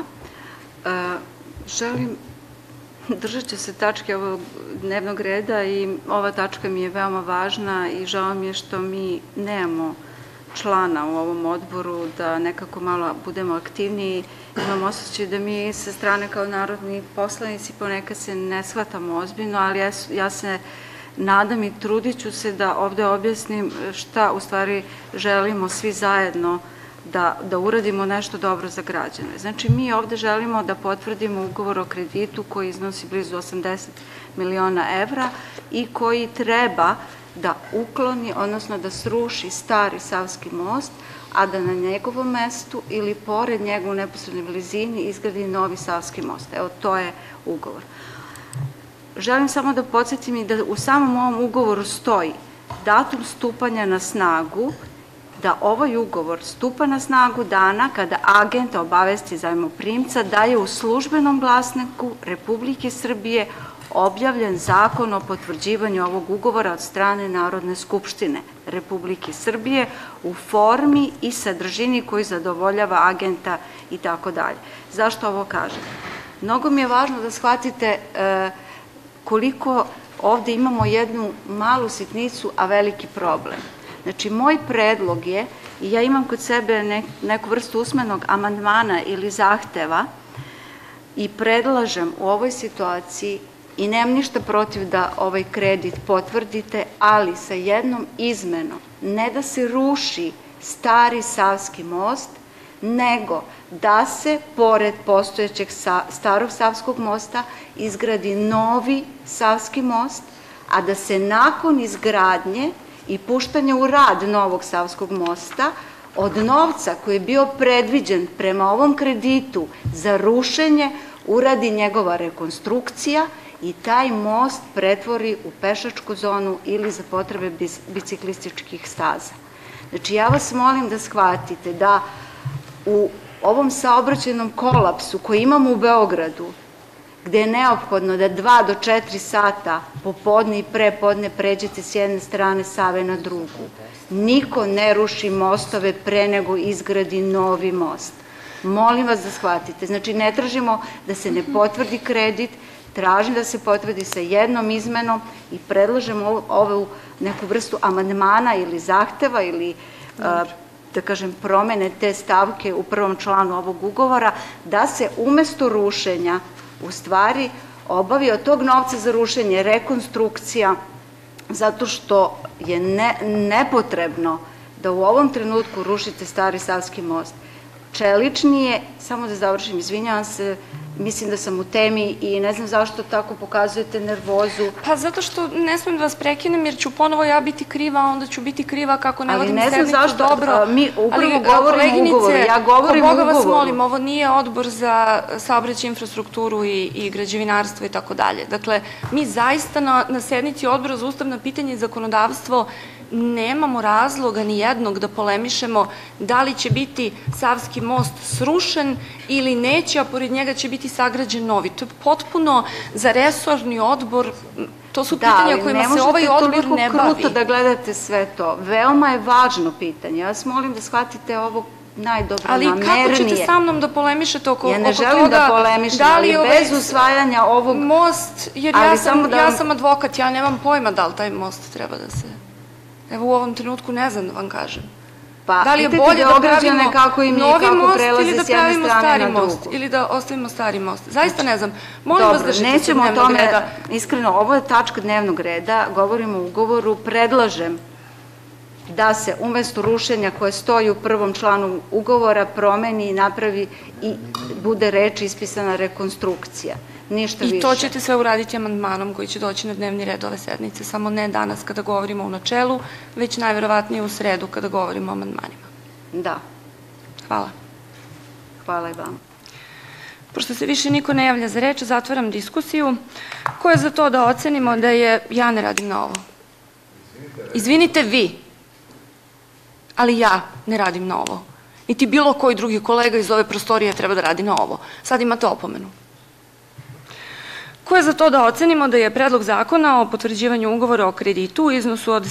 Želim, držat ću se tačke ovog dnevnog reda i ova tačka mi je veoma važna i žao mi je što mi nemamo člana u ovom odboru, da nekako malo budemo aktivniji. Imam osjećaj da mi sa strane kao narodni poslanici ponekad se ne shvatamo ozbiljno, ali ja se nadam i trudit ću se da ovde objasnim šta u stvari želimo svi zajedno da uradimo nešto dobro za građane. Znači, mi ovde želimo da potvrdimo ugovor o kreditu koji iznosi blizu 80 miliona evra i koji treba da ukloni, odnosno da sruši stari Savski most, a da na njegovom mestu ili pored njega u neposrednoj blizini izgradi novi Savski most. Evo, to je ugovor. Želim samo da podsjetim i da u samom ovom ugovoru stoji datum stupanja na snagu, da ovaj ugovor stupa na snagu dana kada agent obavesti zajmoprimca da je u službenom glasniku Republike Srbije objavljen zakon o potvrđivanju ovog ugovora od strane Narodne skupštine Republike Srbije u formi i sadržini koji zadovoljava agenta i tako dalje. Zašto ovo kažem? Mnogo mi je važno da shvatite koliko ovde imamo jednu malu sitnicu, a veliki problem. Znači, moj predlog je, i ja imam kod sebe neku vrstu usmenog amandmana ili zahteva i predlažem u ovoj situaciji i nemam ništa protiv da ovaj kredit potvrdite, ali sa jednom izmenom, ne da se ruši stari Savski most, nego da se pored postojećeg starog Savskog mosta izgradi novi Savski most, a da se nakon izgradnje i puštanja u rad novog Savskog mosta od novca koji je bio predviđen prema ovom kreditu za rušenje uradi njegova rekonstrukcija i taj most pretvori u pešačku zonu ili za potrebe biciklističkih staza. Znači, ja vas molim da shvatite da u ovom saobraćajnom kolapsu koji imamo u Beogradu, gde je neophodno da 2 do 4 sata popodne i prepodne pređete s jedne strane Save na drugu, niko ne ruši mostove pre nego izgradi novi most. Molim vas da shvatite. Znači, ne tražimo da se ne potvrdi kredit, tražim da se potvrdi sa jednom izmenom i predlažemo ovu neku vrstu amandmana ili zahteva ili da kažem, promene te stavke u prvom članu ovog ugovora, da se umesto rušenja u stvari obavi od tog novca za rušenje rekonstrukcija, zato što je nepotrebno da u ovom trenutku rušite stari Savski most. Čeličnije, samo da završim, izvinjavam se, mislim da sam u temi i ne znam zašto tako pokazujete nervozu. Pa zato što ne smijem da vas prekinem jer ću ponovo ja biti kriva, a onda ću biti kriva kako ne vodim sednicu dobro. Ali ne znam zašto, mi upravo govorimo o ugovoru, ja govorim o ugovoru. Boga vas molim, ovo nije odbor za saobraćaj, infrastrukturu i građevinarstvo i tako dalje. Dakle, mi zaista na sednici odbora za ustavna pitanja i zakonodavstvo nemamo razloga ni jednog da polemišemo da li će biti Savski most srušen ili neće, a pored njega će biti sagrađen novi. To je potpuno za resorni odbor, to su pitanja kojima se ovaj odbor ne bavi. Da, ali ne možete toliko kruto da gledate sve to. Veoma je važno pitanje. Ja vas molim da shvatite ovo najdobronamernije. Ali kako ćete sa mnom da polemišete oko toga? Ja ne želim da polemišem, ali bez usvajanja ovog... Most, jer ja sam advokat, ja nemam pojma da li taj most treba da se... Evo u ovom trenutku ne znam da vam kažem. Da li je bolje da pravimo novi most ili da pravimo stari most ili da ostavimo stari most? Zaista ne znam. Molim vas da držite se dnevnog reda. Iskreno, ovo je tačka dnevnog reda, govorimo o ugovoru, predlažem da se umesto rušenja koje stoji u prvom članu ugovora promeni i napravi i bude reč ispisana rekonstrukcija. Ništa više. I to ćete sve uraditi amandmanom koji će doći na dnevni red ove sednice, samo ne danas kada govorimo u načelu, već najverovatnije u sredu kada govorimo o amandmanima. Da. Hvala. Hvala i vama. Pošto se više niko ne javlja za reč, zatvaram diskusiju. Ko je za to da ocenimo da je... Ja ne radim na ovo. Izvinite vi, ali ja ne radim na ovo. Niti bilo koji drugi kolega iz ove prostorije treba da radi na ovo. Sad imate opomenu. Ko je za to da ocenimo da je Predlog zakona o potvrđivanju ugovora o kreditu u iznosu od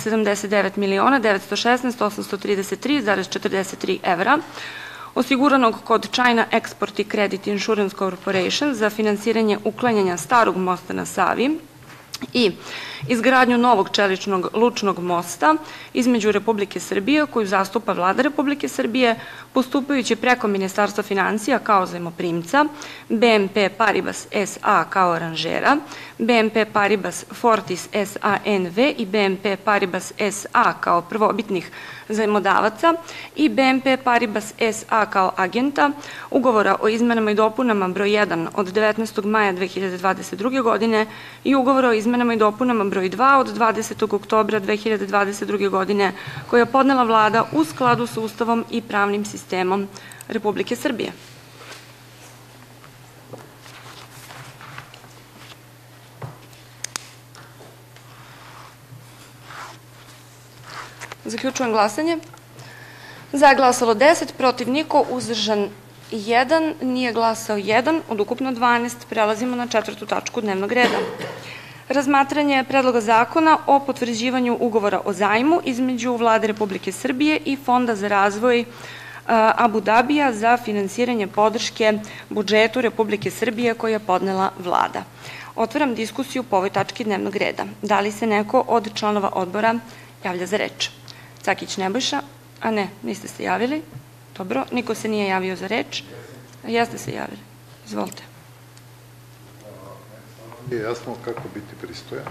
79.916.833,43 evra osiguranog kod China Export Credit Insurance Corporation za finansiranje uklanjanja starog mosta na Savi i izgradnju novog čeličnog lučnog mosta između Republike Srbije, koju zastupa Vlada Republike Srbije, postupajući preko Ministarstva financija kao zajmoprimca, BNP Paribas SA kao aranžera, BNP Paribas Fortis SA NV i BNP Paribas SA kao prvobitnih zajmodavaca i BNP Paribas SA kao agenta, ugovora o izmenama i dopunama broj 1 od 19. maja 2022. godine i ugovora o izmenama i dopunama broj 2 od 20. oktobra 2022. godine, koje je podnela Vlada u skladu sa Ustavom i pravnim sistemom Republike Srbije. Zaključujem glasanje. Za je glasalo 10, protiv niko, uzdržan 1, nije glasao 1, od ukupno 12. Prelazimo na 4. tačku dnevnog reda. Razmatranje Predloga zakona o potvrđivanju ugovora o zajmu između Vlade Republike Srbije i Fonda za razvoj Abu Dabija za finansiranje podrške budžetu Republike Srbije koje je podnela Vlada. Otvaram diskusiju po ovoj tački dnevnog reda. Da li se neko od članova odbora javlja za reč? Cakić Nebojša? A ne, niste se javili. Dobro, niko se nije javio za reč. Jeste se javili. Izvolite. Nije jasno kako biti pristojan.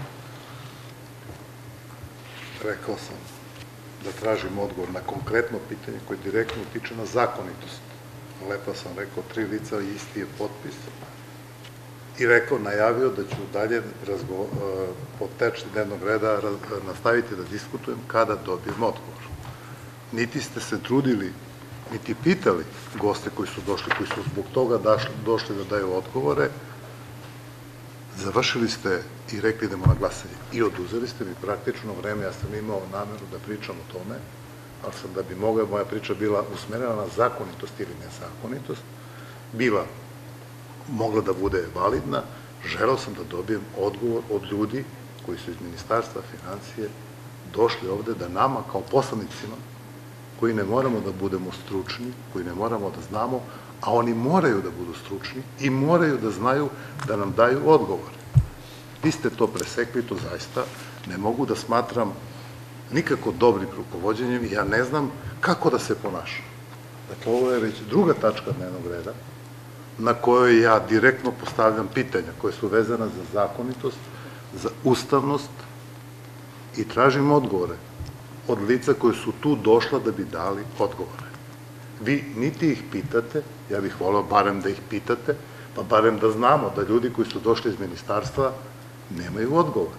Rekao sam da tražim odgovor na konkretno pitanje koje direktno utiče na zakonitost. Lepo sam rekao, 3 lica i isti je potpis. I rekao, najavio da ću dalje po tečni dnevnog reda nastaviti da diskutujem kada dobijem odgovor. Niti ste se trudili, niti pitali goste koji su došli, koji su zbog toga došli da daju odgovore, završili ste i rekli idemo na glasanje. I oduzeli ste mi praktično vreme, ja sam imao nameru da pričam o tome, ali sam da bi mogla moja priča bila usmerena na zakonitost ili nezakonitost, bila mogla da bude validna, želeo sam da dobijem odgovor od ljudi koji su iz Ministarstva financije došli ovde da nama kao poslanicima, koji ne moramo da budemo stručni, koji ne moramo da znamo, a oni moraju da budu stručni i moraju da znaju da nam daju odgovore. Vi ste to presekli, to zaista ne mogu da smatram nikako dobrim rukovođenjem i ja ne znam kako da se ponašam. Dakle, ovo je već druga tačka dnevnog reda na kojoj ja direktno postavljam pitanja koje su vezana za zakonitost, za ustavnost i tražim odgovore od lica koje su tu došla da bi dali odgovore. Vi niti ih pitate, ja bih voleo barem da ih pitate, pa barem da znamo da ljudi koji su došli iz ministarstva nemaju odgovor.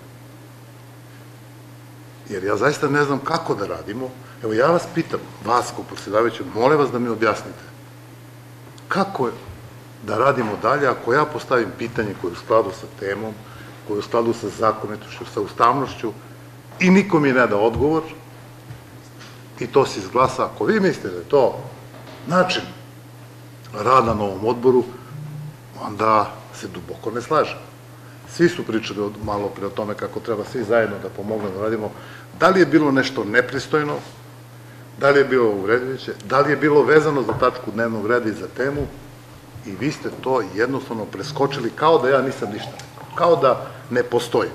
Jer ja zaista ne znam kako da radimo. Evo ja vas pitam, vas kao predsjedavajući, molim vas da mi objasnite kako da radimo dalje ako ja postavim pitanje koje je u skladu sa temom, koje je u skladu sa zakonitošću, sa ustavnošću i niko mi ne da odgovor i to se izglasa. Ako vi mislite da je to način rada na ovom odboru, onda se duboko ne slažem. Svi su pričali malo pre o tome kako treba svi zajedno da pomogne da radimo. Da li je bilo nešto nepristojno, da li je bilo uvredljivoće, da li je bilo vezano za tačku dnevnog reda i za temu i vi ste to jednostavno preskočili kao da ja nisam ništa rekao, kao da ne postoji.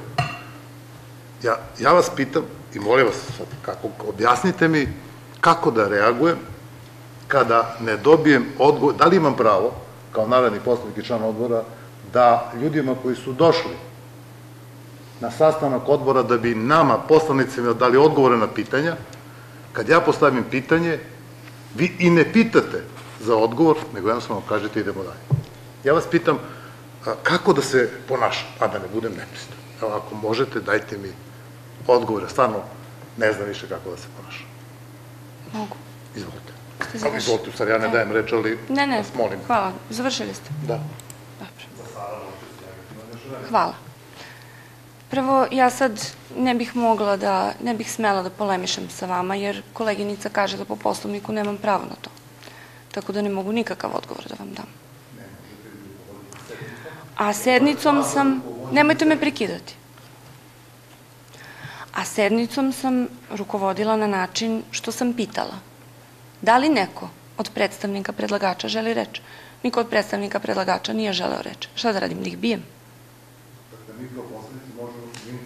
Ja vas pitam i molim vas sad, objasnite mi kako da reagujem kada ne dobijem odgovor, da li imam pravo, kao narodni poslanik i član odbora, da ljudima koji su došli na sastanak odbora da bi nama, poslanicima, dali odgovore na pitanja, Kad ja postavim pitanje, vi i ne pitate za odgovor, nego jednostavno kažete idemo dalje. Ja vas pitam kako da se ponašam, a da ne budem nepristojan. Evo, ako možete, dajte mi odgovore, stvarno ne znam više kako da se ponašam. Mogu. Izvolite. Ste završili? Izvolite, u stvari ja ne dajem reč, ali vas molim. Hvala. Završili ste? Da. Hvala. Prvo, ja sad ne bih smela da polemišem sa vama, jer koleginica kaže da po Poslovniku nemam pravo na to. Tako da ne mogu nikakav odgovor da vam dam. A sednicom sam, nemojte me prekidati, a sednicom sam rukovodila na način što sam pitala. Da li neko od predstavnika predlagača želi reč? Niko od predstavnika predlagača nije želeo reč. Šta da radim, da ih bijem? Dakle, mi kao poslanici možemo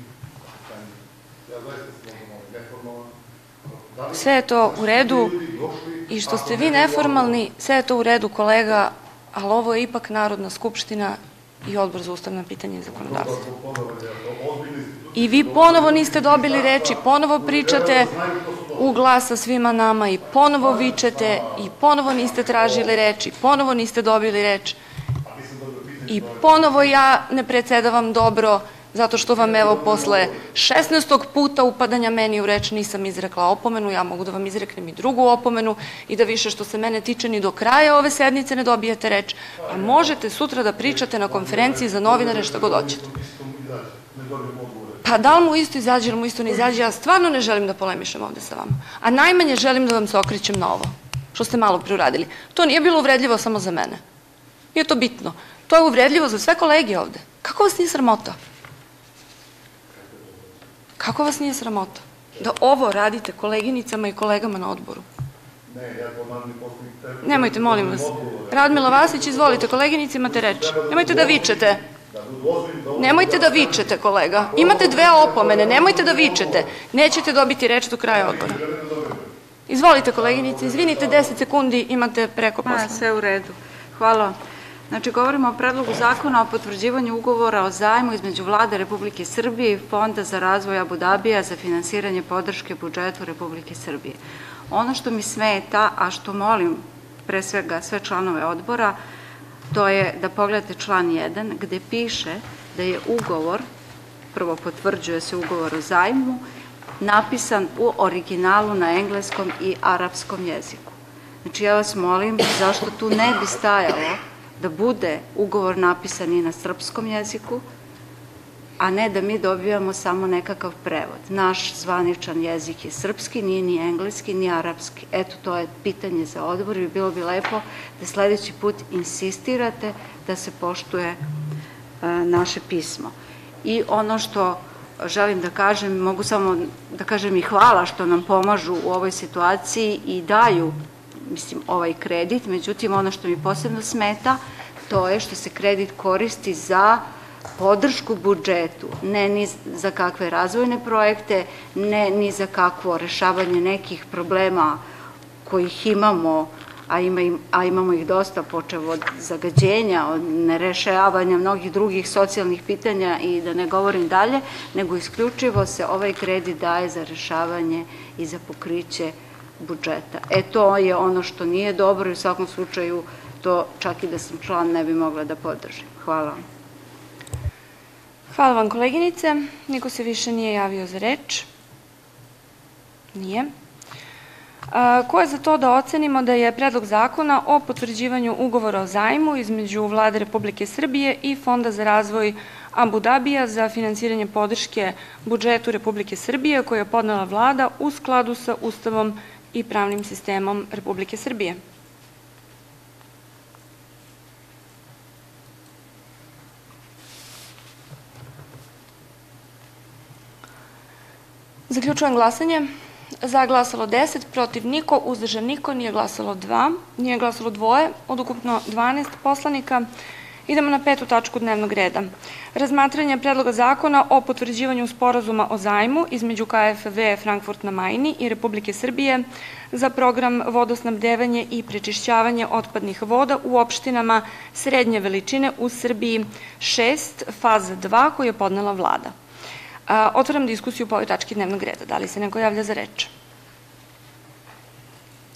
ja zaista sam neformalan. Sve je to u redu i što ste vi neformalni, sve je to u redu, kolega, ali ovo je ipak Narodna skupština i Odbor za ustavna pitanja i zakonodavstvo. I vi ponovo niste dobili reč i ponovo pričate u glas sa svima nama i ponovo vičete i ponovo niste tražili reč i ponovo niste dobili reč i ponovo ja ne predsedavam dobro zato što vam evo posle 16. puta upadanja meni u reč nisam izrekla opomenu, ja mogu da vam izreknem i drugu opomenu i da više što se mene tiče ni do kraja ove sednice ne dobijete reč, a možete sutra da pričate na konferenciji za novinare šta god hoćete. Pa da li mu isto izađe ili mu isto ne izađe, ja stvarno ne želim da polemišem ovde sa vama, a najmanje želim da vam se okrećem na ovo, što ste malo pre uradili. To nije bilo uvredljivo samo za mene, nije to bitno, to je uvredljivo za sve kolege ovde. Kako vas nije sramota? Kako vas nije sramota da ovo radite koleginicama i kolegama na odboru? Nemojte, molim vas. Radmila Vasić, izvolite, koleginici, imate reč. Nemojte da vičete. Nemojte da vičete, kolega. Imate 2 opomene, nemojte da vičete. Nećete dobiti reč do kraja odbora. Izvolite, koleginice, izvinite, 10 sekundi imate preko posla. Sve u redu. Hvala. Znači, govorimo o predlogu zakona o potvrđivanju ugovora o zajmu između Vlade Republike Srbije i Fonda za razvoj Abu Dabija za finansiranje podrške budžetu Republike Srbije. Ono što mi smeta, a što molim pre svega sve članove odbora, to je da pogledate član 1 gde piše da je ugovor, prvo potvrđuje se ugovor o zajmu, napisan u originalu na engleskom i arapskom jeziku. Znači, ja vas molim, zašto tu ne bi stajalo da bude ugovor napisan i na srpskom jeziku, a ne da mi dobijamo samo nekakav prevod. Naš zvaničan jezik je srpski, nije ni engleski, ni arapski. Eto, to je pitanje za odbor i bilo bi lepo da sledeći put insistirate da se poštuje naše pismo. I ono što želim da kažem, mogu samo da kažem i hvala što nam pomažu u ovoj situaciji i daju ovaj kredit, međutim ono što mi posebno smeta to je što se kredit koristi za podršku budžetu, ne ni za kakve razvojne projekte, ne ni za kakvo rešavanje nekih problema kojih imamo, a imamo ih dosta, počev od zagađenja, od nerešavanja mnogih drugih socijalnih pitanja i da ne govorim dalje, nego isključivo se ovaj kredit daje za rešavanje i za pokriće budžeta. To je ono što nije dobro i u svakom slučaju to čak i da sam član ne bi mogla da podržim. Hvala vam. Hvala vam, koleginice. Niko se više nije javio za reč? Nije. Ko je za to da ocenimo da je Predlog zakona o potvrđivanju ugovora o zajmu između Vlade Republike Srbije i Fonda za razvoj Abu Dabija za finansiranje podrške budžetu Republike Srbije koje je podnela Vlada u skladu sa Ustavom i pravnim sistemom Republike Srbije? Zaključujem glasanje. Za glasalo 10, protiv niko, uzdržan niko, nije glasalo 2 od ukupno 12 poslanika. Idemo na 5. tačku dnevnog reda. Razmatranje Predloga zakona o potvrđivanju sporazuma o zajmu između KfW Frankfurt na Majni i Republike Srbije za program vodosnabdevanje i prečišćavanje otpadnih voda u opštinama srednje veličine u Srbiji 6, faza 2, koju je podnela Vlada. Otvaram diskusiju po ovoj tački dnevnog reda. Da li se neko javlja za reč?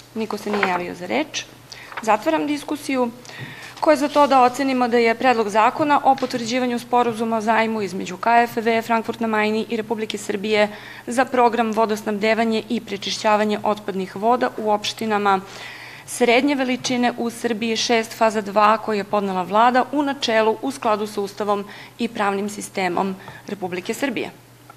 Niko se nije javio za reč. Zatvaram diskusiju. Ko je za to da ocenimo da je Predlog zakona o potvrđivanju sporazuma o zajmu između KfW, Frankfurt na Majni i Republike Srbije za program vodosnabdevanje i prečišćavanje otpadnih voda u opštinama srednje veličine u Srbiji 6 faza 2 koje je podnela Vlada u načelu u skladu sa Ustavom i pravnim sistemom Republike Srbije.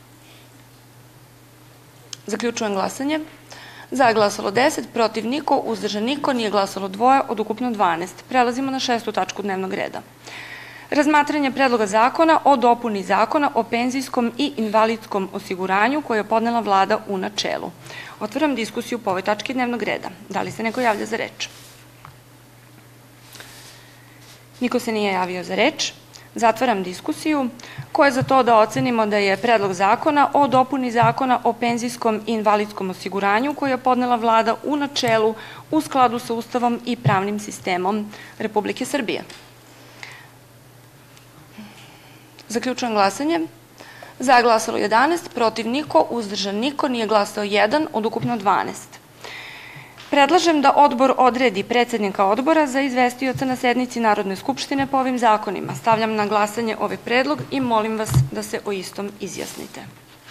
Zaključujem glasanje. Za je glasalo 10, protiv niko, uzdržan niko, nije glasalo 2 od ukupno 12. Prelazimo na 6. tačku dnevnog reda. Razmatranje Predloga zakona o dopuni Zakona o penzijskom i invalidskom osiguranju koje je podnela Vlada u načelu. Otvaram diskusiju po ovoj tački dnevnog reda. Da li se neko javlja za reč? Niko se nije javio za reč. Zatvaram diskusiju. Ko je za to da ocenimo da je Predlog zakona o dopuni Zakona o penzijskom i invalidskom osiguranju koje je podnela Vlada u načelu u skladu sa Ustavom i pravnim sistemom Republike Srbije? Zaključujem glasanje. Za je glasalo 11, protiv niko, uzdržan niko, nije glasao 1 od ukupno 12. Predlažem da odbor odredi predsednika odbora za izvestioca na sednici Narodne skupštine po ovim zakonima. Stavljam na glasanje ovaj predlog i molim vas da se o istom izjasnite.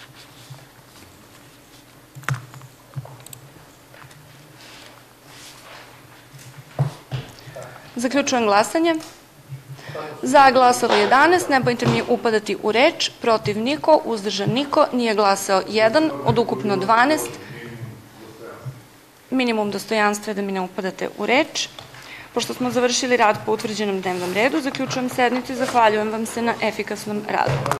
Zaključujem glasanje. Za je glasalo 11, nemojte mi upadati u reč, protiv niko, uzdržan niko, nije glasao 1 od ukupno 12. Minimum dostojanstva je da mi ne upadate u reč. Pošto smo završili rad po utvrđenom dnevnom redu, zaključujem sednicu i zahvaljujem vam se na efikasnom radu.